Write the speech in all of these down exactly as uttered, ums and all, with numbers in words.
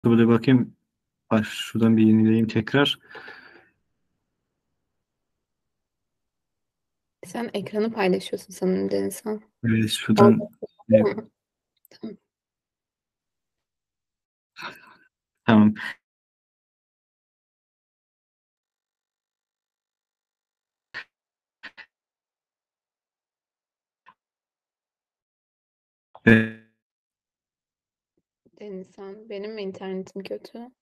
Böyle bakayım. Bak şuradan bir yenileyim tekrar. Sen ekranı paylaşıyorsun sanırım Denizhan. Evet, şuradan Orada mı? Tamam. Tamam. Evet. Denizhan, benim mi internetim kötü?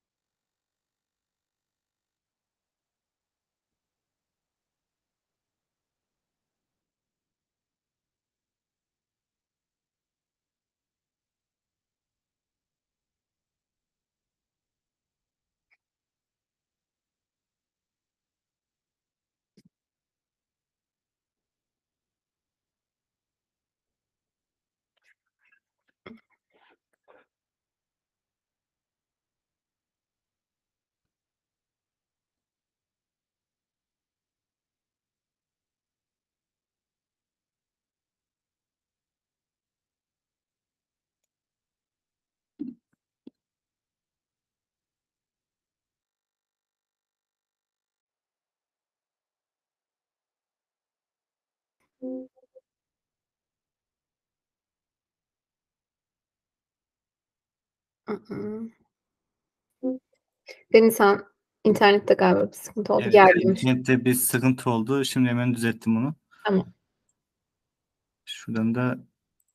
Aa. Denizhan, internette galiba bir sıkıntı oldu. Evet, Geldim. internette bir sıkıntı oldu. Şimdi hemen düzelttim onu. Tamam. Şuradan da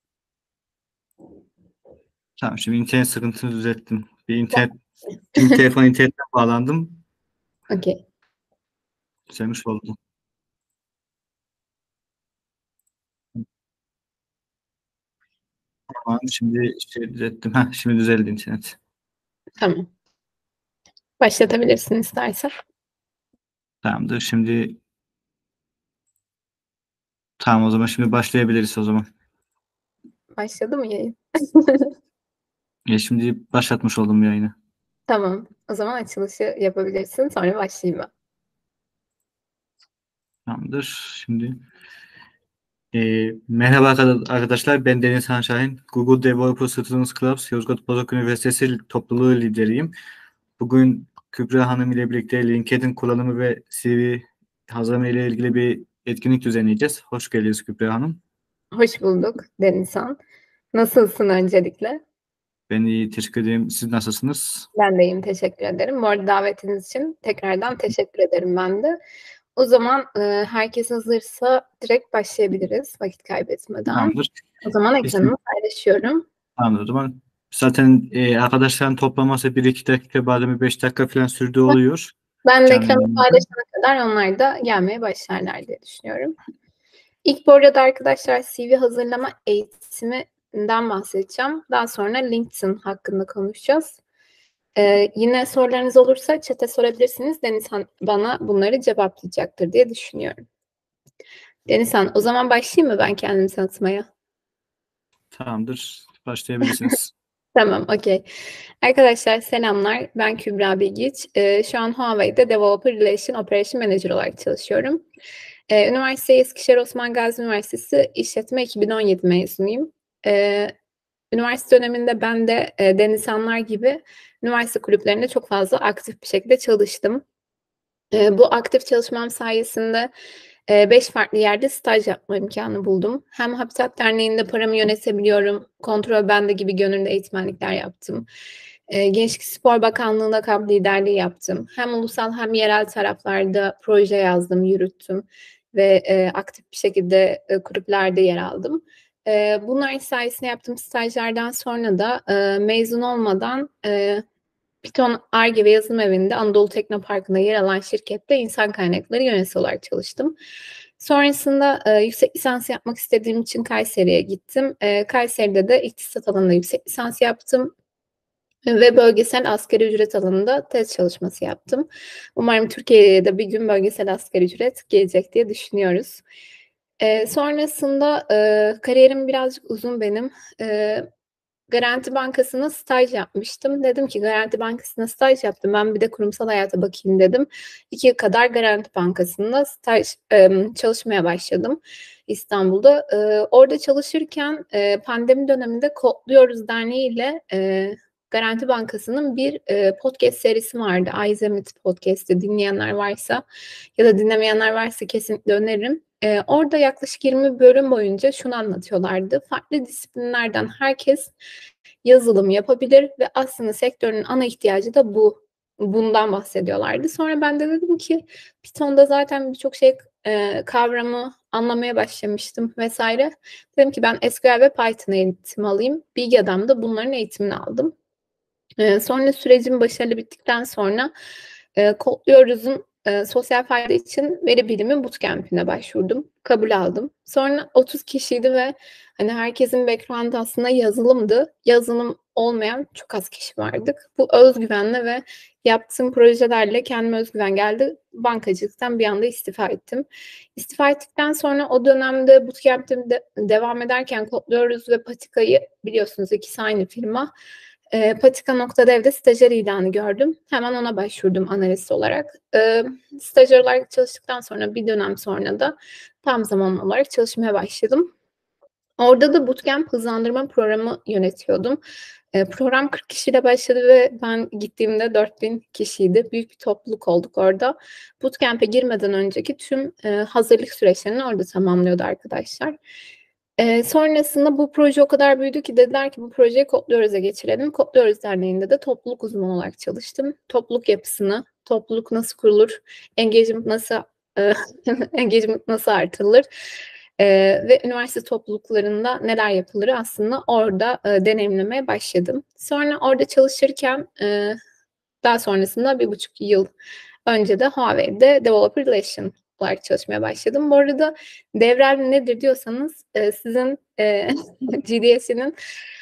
tamam, şimdi internet sıkıntısını düzelttim. Bir internet Şimdi telefon internetten bağlandım. Okey. Düzelmiş oldu. Tamam, şimdi şey düzelttim. Heh, şimdi düzeldi internet. Tamam. Başlatabilirsin istersen. Tamamdır. Şimdi tamam, o zaman şimdi başlayabiliriz o zaman. Başladı mı yayın? Ya şimdi başlatmış oldum yayını. Tamam. O zaman açılışı yapabilirsin. Sonra başlayayım ben. Tamamdır. Şimdi e, merhaba arkadaşlar. Ben Deniz Han Şahin. Google Developer Students Clubs Yozgat Bozok Üniversitesi topluluğu lideriyim. Bugün Kübra Hanım ile birlikte LinkedIn kullanımı ve C V hazırlama ile ilgili bir etkinlik düzenleyeceğiz. Hoş geldiniz Kübra Hanım. Hoş bulduk Denizhan. Nasılsın öncelikle? Ben iyi, teşekkür ederim. Siz nasılsınız? Ben de iyiyim, teşekkür ederim. Bu arada davetiniz için tekrardan teşekkür ederim ben de. O zaman e, herkes hazırsa direkt başlayabiliriz vakit kaybetmeden. Tamamdır. O zaman Biz şimdi, ekranımı paylaşıyorum. tamamdır o zaman. Zaten e, arkadaşların toplaması bir iki dakika, bazen bir beş dakika falan sürdüğü oluyor. Ben de Canlı ekranı yayında. paylaşana kadar onlar da gelmeye başlarlar diye düşünüyorum. İlk bu arada arkadaşlar C V hazırlama eğitiminden bahsedeceğim. Daha sonra LinkedIn hakkında konuşacağız. Ee, yine sorularınız olursa chat'e sorabilirsiniz. Denizhan bana bunları cevaplayacaktır diye düşünüyorum. Denizhan, o zaman başlayayım mı ben kendimi tanıtmaya? Tamamdır. Başlayabilirsiniz. Tamam, okey. Arkadaşlar selamlar. Ben Kübra Bilgiç. Ee, şu an Huawei'de Developer Relation Operation Manager olarak çalışıyorum. Ee, üniversite Eskişehir Osman Gazi Üniversitesi İşletme iki bin on yedi mezunuyum. Ee, üniversite döneminde ben de e, Denizhanlar gibi üniversite kulüplerinde çok fazla aktif bir şekilde çalıştım. E, bu aktif çalışmam sayesinde e, beş farklı yerde staj yapma imkanı buldum. Hem Habitat Derneği'nde paramı yönetebiliyorum, kontrol bende gibi gönüllü eğitmenlikler yaptım. E, Gençlik Spor Bakanlığı'nda kamp liderliği yaptım. Hem ulusal hem yerel taraflarda proje yazdım, yürüttüm ve e, aktif bir şekilde e, kulüplerde yer aldım. E, bunlar sayesinde yaptığım stajlardan sonra da e, mezun olmadan e, Python Ar-Ge ve Yazılım Evi'nde Anadolu Teknoparkı'nda yer alan şirkette insan kaynakları yöneticisi olarak çalıştım. Sonrasında e, yüksek lisans yapmak istediğim için Kayseri'ye gittim. E, Kayseri'de de iktisat alanında yüksek lisans yaptım ve bölgesel asgari ücret alanında tez çalışması yaptım. Umarım Türkiye'ye de bir gün bölgesel asgari ücret gelecek diye düşünüyoruz. E, sonrasında e, kariyerim birazcık uzun benim. E, Garanti Bankası'na staj yapmıştım. Dedim ki Garanti Bankası'na staj yaptım. Ben bir de kurumsal hayata bakayım dedim. İki yıl kadar Garanti Bankası'nda staj e, çalışmaya başladım İstanbul'da. E, orada çalışırken e, pandemi döneminde Kodluyoruz Derneği ile e, Garanti Bankası'nın bir e, podcast serisi vardı. Aizemit Podcast'ı dinleyenler varsa ya da dinlemeyenler varsa kesinlikle öneririm. E, orada yaklaşık yirmi bölüm boyunca şunu anlatıyorlardı. Farklı disiplinlerden herkes yazılım yapabilir ve aslında sektörün ana ihtiyacı da bu. Bundan bahsediyorlardı. Sonra ben de dedim ki Python'da zaten birçok şey e, kavramı anlamaya başlamıştım vesaire. Dedim ki ben S Q L ve Python eğitimi alayım. Bilgi Adam'da bunların eğitimini aldım. E, sonra sürecim başarılı bittikten sonra e, Kodluyoruz'un e, sosyal fayda için veri bilimi bootcamp'ine başvurdum. Kabul aldım. Sonra otuz kişiydi ve hani herkesin background aslında yazılımdı. Yazılım olmayan çok az kişi vardık. Bu özgüvenle ve yaptığım projelerle kendime özgüven geldi. Bankacılıktan bir anda istifa ettim. İstifa ettikten sonra o dönemde bootcamp'te de devam ederken Kodluyoruz ve Patika'yı biliyorsunuz, ikisi aynı firma. E, Patika.dev'de stajyer ilanı gördüm. Hemen ona başvurdum analist olarak. E, stajyer olarak çalıştıktan sonra bir dönem sonra da tam zamanlı olarak çalışmaya başladım. Orada da bootcamp hızlandırma programı yönetiyordum. E, program kırk kişiyle başladı ve ben gittiğimde dört bin kişiydi. Büyük bir topluluk olduk orada. Bootcamp'e girmeden önceki tüm e, hazırlık süreçlerini orada tamamlıyordu arkadaşlar. E, sonrasında bu proje o kadar büyüdü ki dediler ki bu projeyi Kodluyoruz'a geçirelim. Kodluyoruz Derneği'nde de topluluk uzmanı olarak çalıştım. Topluluk yapısını, topluluk nasıl kurulur, engagement nasıl e, engagement nasıl artırılır, e, ve üniversite topluluklarında neler yapılır aslında orada e, deneyimlemeye başladım. Sonra orada çalışırken e, daha sonrasında bir buçuk yıl önce de Huawei'de Developer Relation olarak çalışmaya başladım. Bu arada Devrel nedir diyorsanız e, sizin e, G D S'nin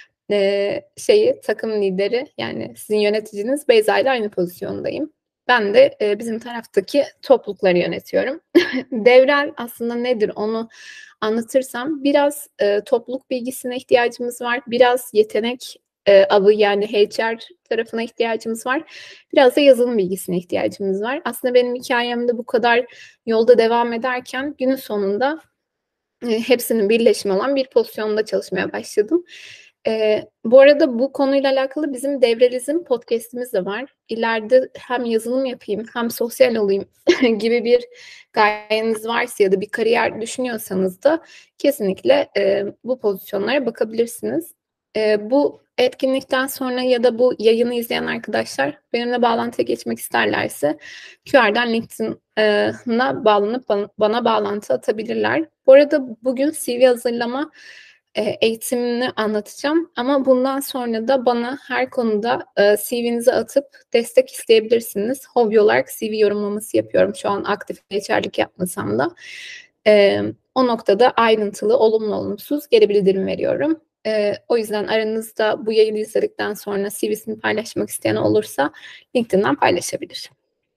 e, şeyi takım lideri, yani sizin yöneticiniz Beyza ile aynı pozisyondayım. Ben de e, bizim taraftaki toplulukları yönetiyorum. Devrel aslında nedir onu anlatırsam biraz e, topluluk bilgisine ihtiyacımız var. Biraz yetenek e, avı yani H R tarafına ihtiyacımız var. Biraz da yazılım bilgisine ihtiyacımız var. Aslında benim hikayemde bu kadar yolda devam ederken günün sonunda e, hepsinin birleşimi olan bir pozisyonda çalışmaya başladım. E, bu arada bu konuyla alakalı bizim Devrelizm podcast'imiz de var. İleride hem yazılım yapayım hem sosyal olayım gibi bir gayeniz varsa ya da bir kariyer düşünüyorsanız da kesinlikle e, bu pozisyonlara bakabilirsiniz. E, bu etkinlikten sonra ya da bu yayını izleyen arkadaşlar benimle bağlantıya geçmek isterlerse Q R'den LinkedIn'a bağlanıp bana, bana bağlantı atabilirler. Bu arada bugün C V hazırlama e, eğitimini anlatacağım ama bundan sonra da bana her konuda e, C V'nizi atıp destek isteyebilirsiniz. Hobi olarak C V yorumlaması yapıyorum. Şu an aktif H R'lik yapmasam da. E, o noktada ayrıntılı, olumlu olumsuz geri bildirim veriyorum. Ee, o yüzden aranızda bu yayını izledikten sonra C V'sini paylaşmak isteyen olursa LinkedIn'den paylaşabilir.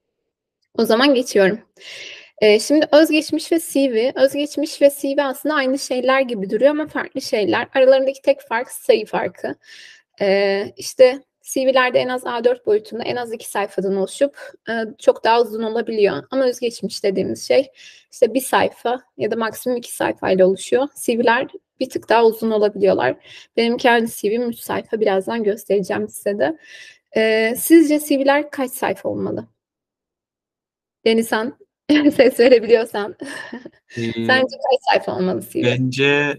O zaman geçiyorum. Ee, şimdi özgeçmiş ve C V. Özgeçmiş ve C V aslında aynı şeyler gibi duruyor ama farklı şeyler. Aralarındaki tek fark sayı farkı. Ee, işte C V'lerde en az A dört boyutunda en az iki sayfadan oluşup e, çok daha uzun olabiliyor. Ama özgeçmiş dediğimiz şey işte bir sayfa ya da maksimum iki sayfayla oluşuyor. C V'ler bir tık daha uzun olabiliyorlar. Benim kendi C V'm üç sayfa. Birazdan göstereceğim size de. Ee, sizce C V'ler kaç sayfa olmalı? Denizhan, ses verebiliyorsan. Ee, Sence kaç sayfa olmalı C V? bence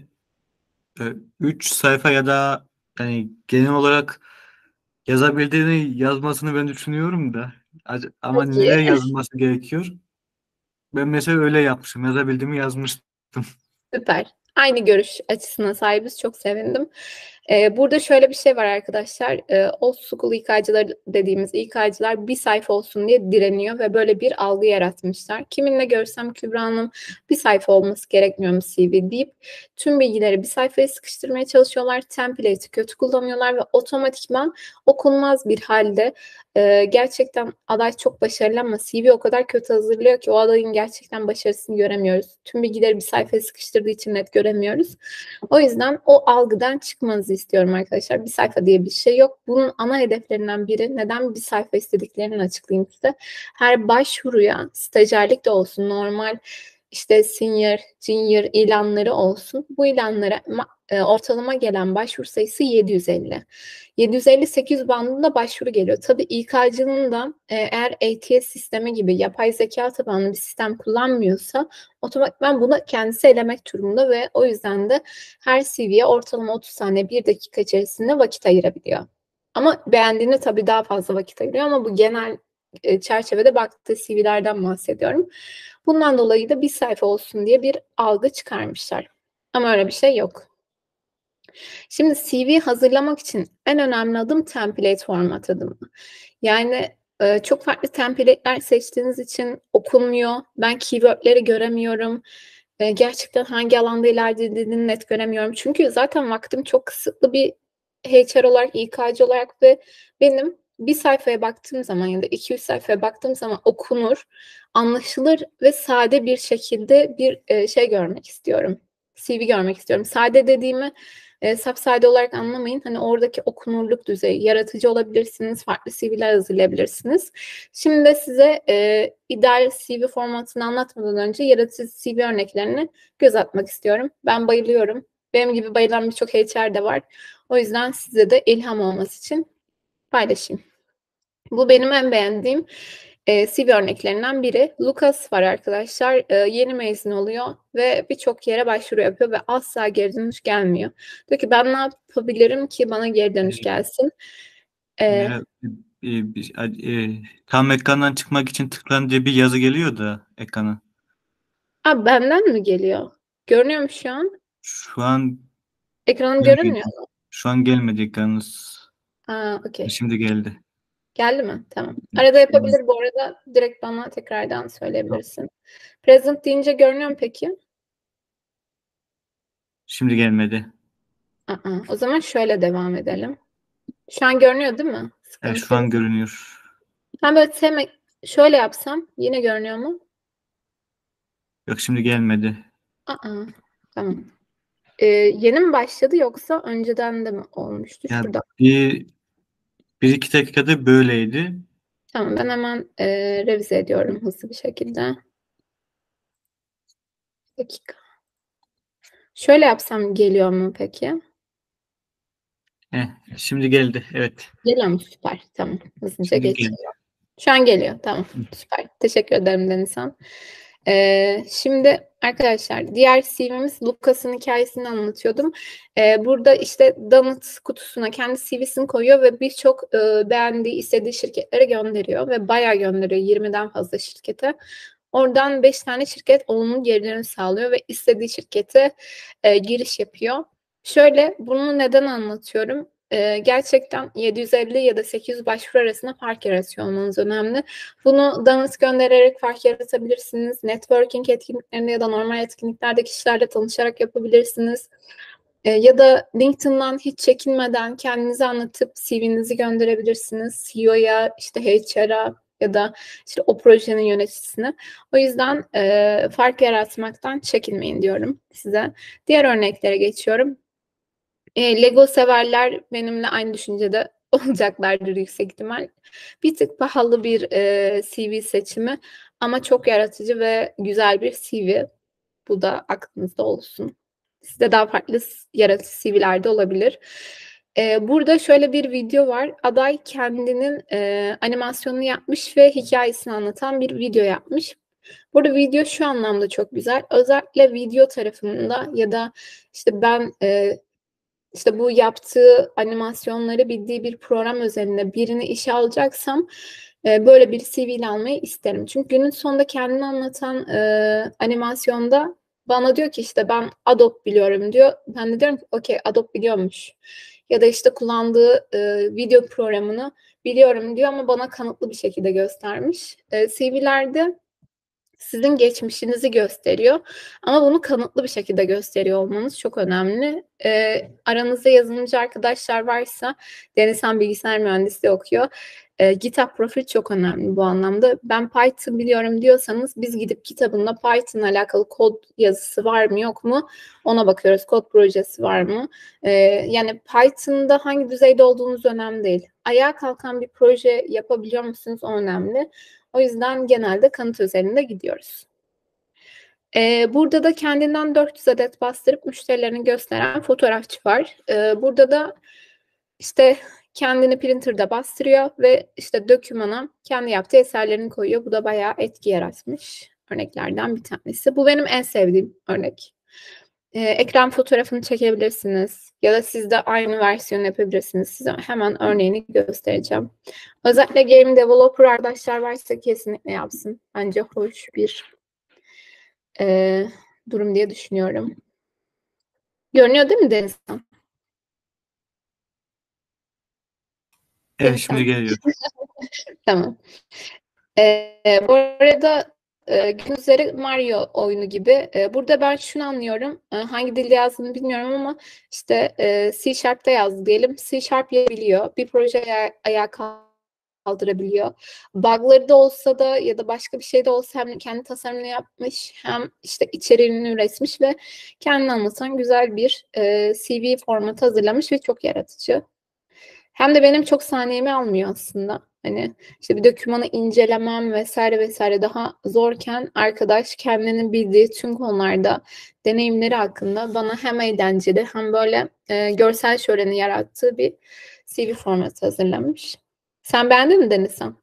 üç sayfa ya da yani genel olarak yazabildiğini yazmasını ben düşünüyorum da Ac- ama Çok iyi. neler yazılması gerekiyor? Ben mesela öyle yapmışım. Yazabildiğimi yazmıştım. Süper. Aynı görüş açısına sahibiz. Çok sevindim. Ee, burada şöyle bir şey var arkadaşlar. Ee, old school İK'cılar dediğimiz İK'cılar bir sayfa olsun diye direniyor ve böyle bir algı yaratmışlar. Kiminle görsem Kübra Hanım bir sayfa olması gerekmiyor mu C V deyip tüm bilgileri bir sayfaya sıkıştırmaya çalışıyorlar. Template'i kötü kullanıyorlar ve otomatikman okunmaz bir halde e, gerçekten aday çok başarılı ama C V o kadar kötü hazırlıyor ki o adayın gerçekten başarısını göremiyoruz. Tüm bilgileri bir sayfaya sıkıştırdığı için net göremiyoruz. O yüzden o algıdan çıkmanızı istiyorum arkadaşlar. Bir sayfa diye bir şey yok. Bunun ana hedeflerinden biri, neden bir sayfa istediklerini açıklayayım size. Her başvuruya, stajyerlik de olsun, normal işte senior, junior ilanları olsun. Bu ilanlara e, ortalama gelen başvuru sayısı yedi yüz elli. yedi yüz elli sekiz yüz bandında başvuru geliyor. Tabii İK'cının da e, eğer A T S sistemi gibi yapay zeka tabanlı bir sistem kullanmıyorsa otomatikman bunu kendisi elemek durumunda ve o yüzden de her C V'ye ortalama otuz saniye bir dakika içerisinde vakit ayırabiliyor. Ama beğendiğinde tabii daha fazla vakit ayırıyor ama bu genel e, çerçevede baktığı C V'lerden bahsediyorum. Bundan dolayı da bir sayfa olsun diye bir algı çıkarmışlar. Ama öyle bir şey yok. Şimdi C V hazırlamak için en önemli adım template format adımı. Yani e, çok farklı template'ler seçtiğiniz için okunmuyor. Ben keywordleri göremiyorum. E, gerçekten hangi alanda ilerlediğini net göremiyorum. Çünkü zaten vaktim çok kısıtlı bir H R olarak, İK'cı olarak ve benim bir sayfaya baktığım zaman ya da iki üç sayfaya baktığım zaman okunur, anlaşılır ve sade bir şekilde bir e, şey görmek istiyorum. C V görmek istiyorum. Sade dediğimi e, sapsade olarak anlamayın. Hani oradaki okunurluk düzeyi, yaratıcı olabilirsiniz, farklı C V'ler hazırlayabilirsiniz. Şimdi de size e, ideal C V formatını anlatmadan önce yaratıcı C V örneklerini göz atmak istiyorum. Ben bayılıyorum. Benim gibi bayılan birçok H R de var. O yüzden size de ilham olması için paylaşayım. Bu benim en beğendiğim e, C V örneklerinden biri. Lucas var arkadaşlar. E, yeni mezun oluyor ve birçok yere başvuru yapıyor ve asla geri dönüş gelmiyor. Diyor ki ben ne yapabilirim ki bana geri dönüş gelsin? E, Merhaba. E, bir- e, tam ekrandan çıkmak için tıklan diye bir yazı geliyor da ekrana. Abi benden mi geliyor? Görünüyor mu şu an? Şu an Ekranım görünmüyor gelmedi. mu? Şu an gelmedi ekranınız. Aa, okey. Şimdi geldi. Geldi mi? Tamam. Arada Şu an- yapabilir bu arada. Direkt bana tekrardan söyleyebilirsin. Present deyince görünüyor mu peki? Şimdi gelmedi. Aa, o zaman şöyle devam edelim. Şu an görünüyor değil mi? Evet, şu Sıkıntı an yok. görünüyor. Ben böyle sevmek şöyle yapsam yine görünüyor mu? Yok, şimdi gelmedi. Aa, tamam. Ee, yeni mi başladı yoksa önceden de mi olmuştu? Ya Şurada. bir, bir iki dakikada böyleydi. Tamam ben hemen e, revize ediyorum hızlı bir şekilde. Bir dakika. Şöyle yapsam geliyor mu peki? Heh, şimdi geldi. Evet. Geliyor mu? Süper. Tamam. Hızlıca Şimdi geçeyim. geldi. Şu an geliyor. Tamam. Süper. Teşekkür ederim Denizhan. Ee, şimdi arkadaşlar diğer C V'miz Lucas'ın hikayesini anlatıyordum. Ee, burada işte Donut kutusuna kendi C V'sini koyuyor ve birçok e, beğendiği, istediği şirketlere gönderiyor ve bayağı gönderiyor yirmiden fazla şirkete. Oradan beş tane şirket olumlu geri dönüş sağlıyor ve istediği şirkete e, giriş yapıyor. Şöyle bunu neden anlatıyorum? Ee, gerçekten yedi yüz elli ya da sekiz yüz başvuru arasında fark yaratıyor olmanız önemli. Bunu donut göndererek fark yaratabilirsiniz. Networking etkinliklerinde ya da normal etkinliklerde kişilerle tanışarak yapabilirsiniz. Ee, ya da LinkedIn'dan hiç çekinmeden kendinizi anlatıp C V'nizi gönderebilirsiniz. C E O'ya, işte H R'a ya da işte o projenin yöneticisine. O yüzden e, fark yaratmaktan çekinmeyin diyorum size. Diğer örneklere geçiyorum. E, Lego severler benimle aynı düşüncede olacaklardır yüksek ihtimal. Bir tık pahalı bir e, C V seçimi ama çok yaratıcı ve güzel bir C V. Bu da aklınızda olsun. Sizde daha farklı yaratıcı C V'ler de olabilir. E, burada şöyle bir video var. Aday kendinin e, animasyonunu yapmış ve hikayesini anlatan bir video yapmış. Burada video şu anlamda çok güzel. Özellikle video tarafında ya da işte ben e, işte bu yaptığı animasyonları bildiği bir program özelinde birini işe alacaksam e, böyle bir C V ile almayı isterim. Çünkü günün sonunda kendini anlatan e, animasyonda bana diyor ki işte ben Adobe biliyorum diyor. Ben de diyorum ki okey Adobe biliyormuş. Ya da işte kullandığı e, video programını biliyorum diyor ama bana kanıtlı bir şekilde göstermiş. E, C V'lerde sizin geçmişinizi gösteriyor. Ama bunu kanıtlı bir şekilde gösteriyor olmanız çok önemli. Ee, aranızda yazılımcı arkadaşlar varsa, Denizhan bilgisayar mühendisliği okuyor. Ee, GitHub profil çok önemli bu anlamda. Ben Python biliyorum diyorsanız biz gidip kitabında Python'la alakalı kod yazısı var mı yok mu ona bakıyoruz. Kod projesi var mı? Ee, yani Python'da hangi düzeyde olduğunuz önemli değil. Ayağa kalkan bir proje yapabiliyor musunuz o önemli. O yüzden genelde kanıt üzerinde gidiyoruz. Ee, burada da kendinden dört yüz adet bastırıp müşterilerini gösteren fotoğrafçı var. Ee, burada da işte kendini printer'da bastırıyor ve işte dokümana kendi yaptığı eserlerini koyuyor. Bu da bayağı etki yaratmış örneklerden bir tanesi. Bu benim en sevdiğim örnek. Ee, ekran fotoğrafını çekebilirsiniz ya da siz de aynı versiyonu yapabilirsiniz. Size hemen örneğini göstereceğim. Özellikle game developer arkadaşlar varsa kesinlikle yapsın. Bence hoş bir e, durum diye düşünüyorum. Görünüyor değil mi Denizhan? Evet, şimdi Denizhan. geliyor. Tamam. Ee, bu arada e, gün üzeri Mario oyunu gibi. E, burada ben şunu anlıyorum. E, hangi dilde yazdığını bilmiyorum ama işte e, C Sharp'ta yazdı diyelim. C Sharp yazabiliyor. Bir proje aya- ayağa kaldırabiliyor. Bug'ları da olsa da ya da başka bir şey de olsa hem kendi tasarımını yapmış hem işte içeriğini üretmiş ve kendini anlatan güzel bir e, C V formatı hazırlamış ve çok yaratıcı. Hem de benim çok saniyemi almıyor aslında. Hani işte bir dokümanı incelemem vesaire vesaire daha zorken arkadaş kendini bildiği tüm konularda deneyimleri hakkında bana hem eğlenceli hem böyle e, görsel şöleni yarattığı bir C V formatı hazırlamış. Sen beğendin mi Denizhan?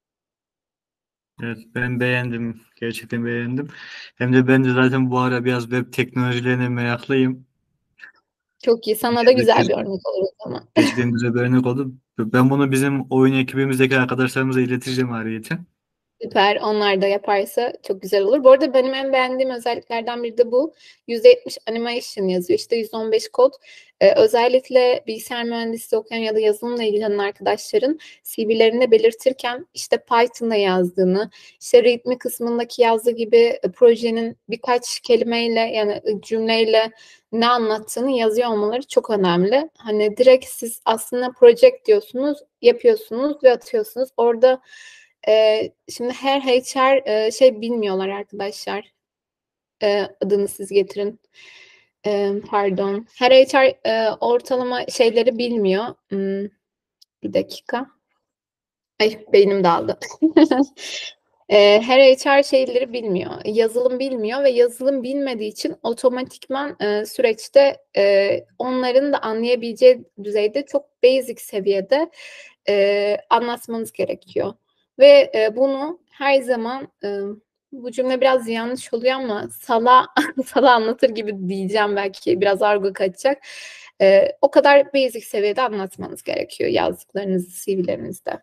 Evet, ben beğendim. Gerçekten beğendim. Hem de ben de zaten bu ara biraz web teknolojilerine meraklıyım. Çok iyi. Sana da güzel Gerçekten, bir örnek olur o zaman. gerçekten güzel bir örnek oldu. Ben bunu bizim oyun ekibimizdeki arkadaşlarımıza ileteceğim ayrıyeten. Süper. Onlar da yaparsa çok güzel olur. Bu arada benim en beğendiğim özelliklerden biri de bu. yüzde yetmiş animation yazıyor. İşte yüzde on beş kod. Ee, özellikle bilgisayar mühendisliği okuyan ya da yazılımla ilgilenen arkadaşların C V'lerinde belirtirken işte Python'da yazdığını, işte README kısmındaki yazdığı gibi e, projenin birkaç kelimeyle yani e, cümleyle ne anlattığını yazıyor olmaları çok önemli. Hani direkt siz aslında project diyorsunuz, yapıyorsunuz ve atıyorsunuz. Orada ee, şimdi her H R e, şey bilmiyorlar arkadaşlar. Ee, adını siz getirin. Ee, pardon. Her H R e, ortalama şeyleri bilmiyor. Hmm, bir dakika. Ay beynim dağıldı. Ee, her H R şeyleri bilmiyor. Yazılım bilmiyor ve yazılım bilmediği için otomatikman e, süreçte e, onların da anlayabileceği düzeyde çok basic seviyede e, anlatmanız gerekiyor. Ve e, bunu her zaman e, bu cümle biraz yanlış oluyor ama sala sala anlatır gibi diyeceğim belki biraz argo kaçacak. E, o kadar basic seviyede anlatmanız gerekiyor yazdıklarınızı C V'lerinizde.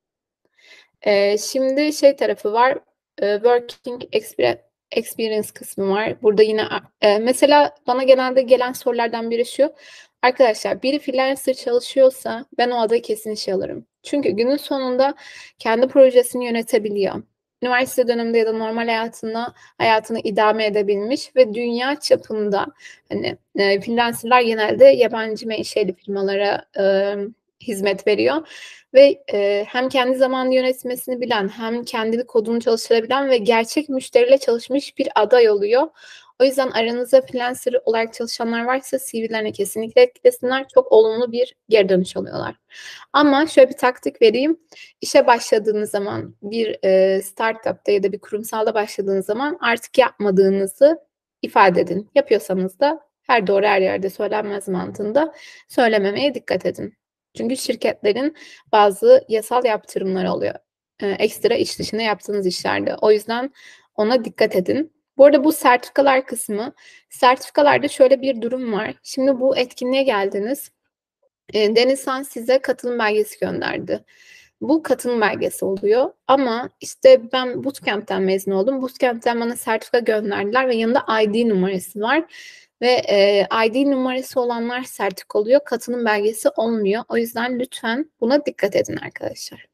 Ee, şimdi şey tarafı var. e, Working expe- Experience kısmı var. Burada yine e, mesela bana genelde gelen sorulardan biri şu. Arkadaşlar biri freelancer çalışıyorsa ben o adayı kesin işe alırım. Çünkü günün sonunda kendi projesini yönetebiliyor. Üniversite döneminde ya da normal hayatında hayatını idame edebilmiş ve dünya çapında hani e, freelancerlar genelde yabancı menşeli firmalara e, hizmet veriyor ve e, hem kendi zamanını yönetmesini bilen hem kendini kodunu çalıştırabilen ve gerçek müşteriyle çalışmış bir aday oluyor. O yüzden aranızda freelancer olarak çalışanlar varsa C V'lerine kesinlikle eklesinler. Çok olumlu bir geri dönüş alıyorlar. Ama şöyle bir taktik vereyim. İşe başladığınız zaman bir e, startupta ya da bir kurumsalda başladığınız zaman artık yapmadığınızı ifade edin. Yapıyorsanız da her doğru her yerde söylenmez mantığında söylememeye dikkat edin. Çünkü şirketlerin bazı yasal yaptırımları oluyor. E, ekstra iş dışında yaptığınız işlerde. O yüzden ona dikkat edin. Bu arada bu sertifikalar kısmı, sertifikalarda şöyle bir durum var. Şimdi bu etkinliğe geldiniz. E, Denizhan size katılım belgesi gönderdi. Bu katılım belgesi oluyor. Ama işte ben Bootcamp'ten mezun oldum. Bootcamp'ten bana sertifika gönderdiler ve yanında I D numarası var. Ve e, I D numarası olanlar sertifika oluyor. Katılım belgesi olmuyor. O yüzden lütfen buna dikkat edin arkadaşlar.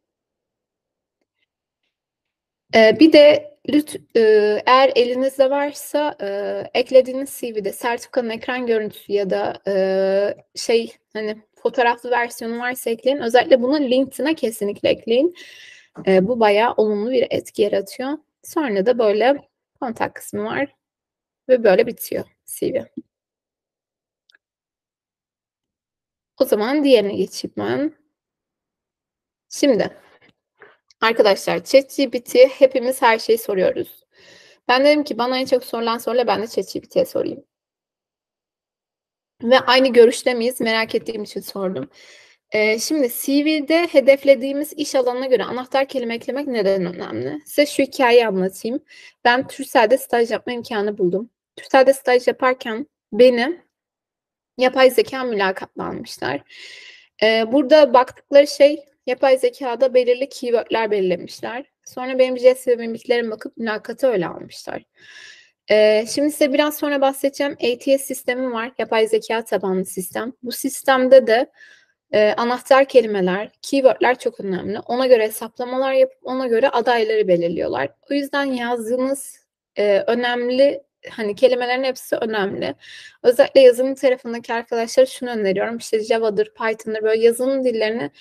Ee, bir de lüt, e, eğer elinizde varsa e, eklediğiniz C V'de sertifikanın ekran görüntüsü ya da e, şey hani fotoğraflı versiyonu varsa ekleyin. Özellikle bunu LinkedIn'e kesinlikle ekleyin. E, bu bayağı olumlu bir etki yaratıyor. Sonra da böyle kontak kısmı var ve böyle bitiyor C V. O zaman diğerine geçeyim ben. Şimdi arkadaşlar ChatGPT hepimiz her şeyi soruyoruz. Ben dedim ki bana en çok sorulan soruları ben de ChatGPT'ye sorayım. Ve aynı görüşte miyiz merak ettiğim için sordum. Ee, şimdi C V'de hedeflediğimiz iş alanına göre anahtar kelime eklemek neden önemli? Size şu hikayeyi anlatayım. Ben Turkcell'de staj yapma imkanı buldum. Turkcell'de staj yaparken beni yapay zeka mülakatına almışlar. Ee, burada baktıkları şey yapay zekada belirli keywordler belirlemişler. Sonra benim jest ve mimiklerime bakıp mülakatı öyle almışlar. Ee, şimdi size biraz sonra bahsedeceğim A T S sistemi var. Yapay zeka tabanlı sistem. Bu sistemde de e, anahtar kelimeler, keywordler çok önemli. Ona göre hesaplamalar yapıp ona göre adayları belirliyorlar. O yüzden yazdığınız e, önemli hani kelimelerin hepsi önemli. Özellikle yazılım tarafındaki arkadaşlara şunu öneriyorum. İşte Java'dır, Python'dır böyle yazılım dillerini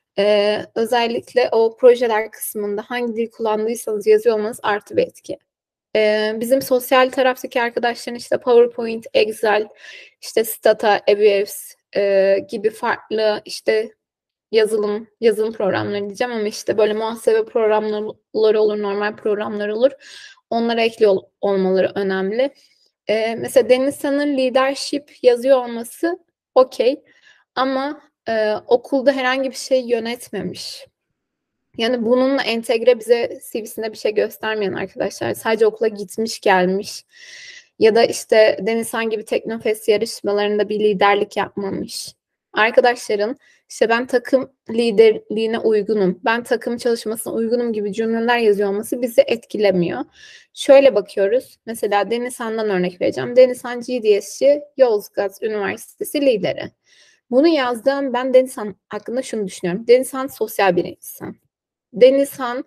e, özellikle o projeler kısmında hangi dil kullandıysanız yazıyor olmanız artı bir etki. E, bizim sosyal taraftaki arkadaşların işte PowerPoint, Excel, işte Stata, Aweaves e, gibi farklı işte yazılım, yazılım programları diyeceğim ama işte böyle muhasebe programları olur, normal programlar olur. Onlara ekli olmaları önemli. Ee, mesela Denizhan'ın leadership yazıyor olması okey ama e, okulda herhangi bir şey yönetmemiş. Yani bununla entegre bize C V'sinde bir şey göstermeyen arkadaşlar sadece okula gitmiş gelmiş ya da işte Denizhan gibi Teknofest yarışmalarında bir liderlik yapmamış. Arkadaşların işte ben takım liderliğine uygunum, ben takım çalışmasına uygunum gibi cümleler yazıyor olması bizi etkilemiyor. Şöyle bakıyoruz. Mesela Denizhan'dan örnek vereceğim. Denizhan G D S'ci Yozgat Üniversitesi lideri. Bunu yazdığım ben Denizhan hakkında şunu düşünüyorum. Denizhan sosyal bir insan. Denizhan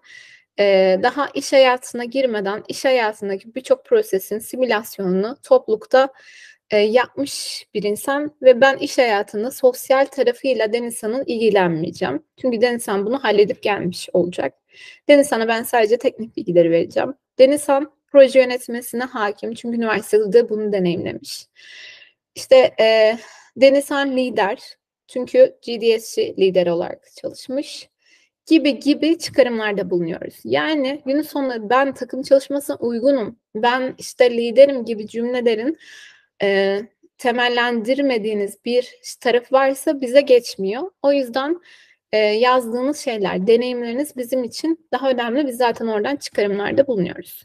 e, daha iş hayatına girmeden iş hayatındaki birçok prosesin simülasyonunu toplulukta e, yapmış bir insan ve ben iş hayatında sosyal tarafıyla Denizhan'ın ilgilenmeyeceğim. Çünkü Denizhan bunu halledip gelmiş olacak. Denizhan'a ben sadece teknik bilgileri vereceğim. Denizhan proje yönetmesine hakim çünkü üniversitede de bunu deneyimlemiş. İşte e, Denizhan lider çünkü G D S'ci lider olarak çalışmış gibi gibi çıkarımlarda bulunuyoruz. Yani günün sonunda ben takım çalışmasına uygunum, ben işte liderim gibi cümlelerin e, temellendirmediğiniz bir taraf varsa bize geçmiyor. O yüzden e, yazdığınız şeyler, deneyimleriniz bizim için daha önemli. Biz zaten oradan çıkarımlarda bulunuyoruz.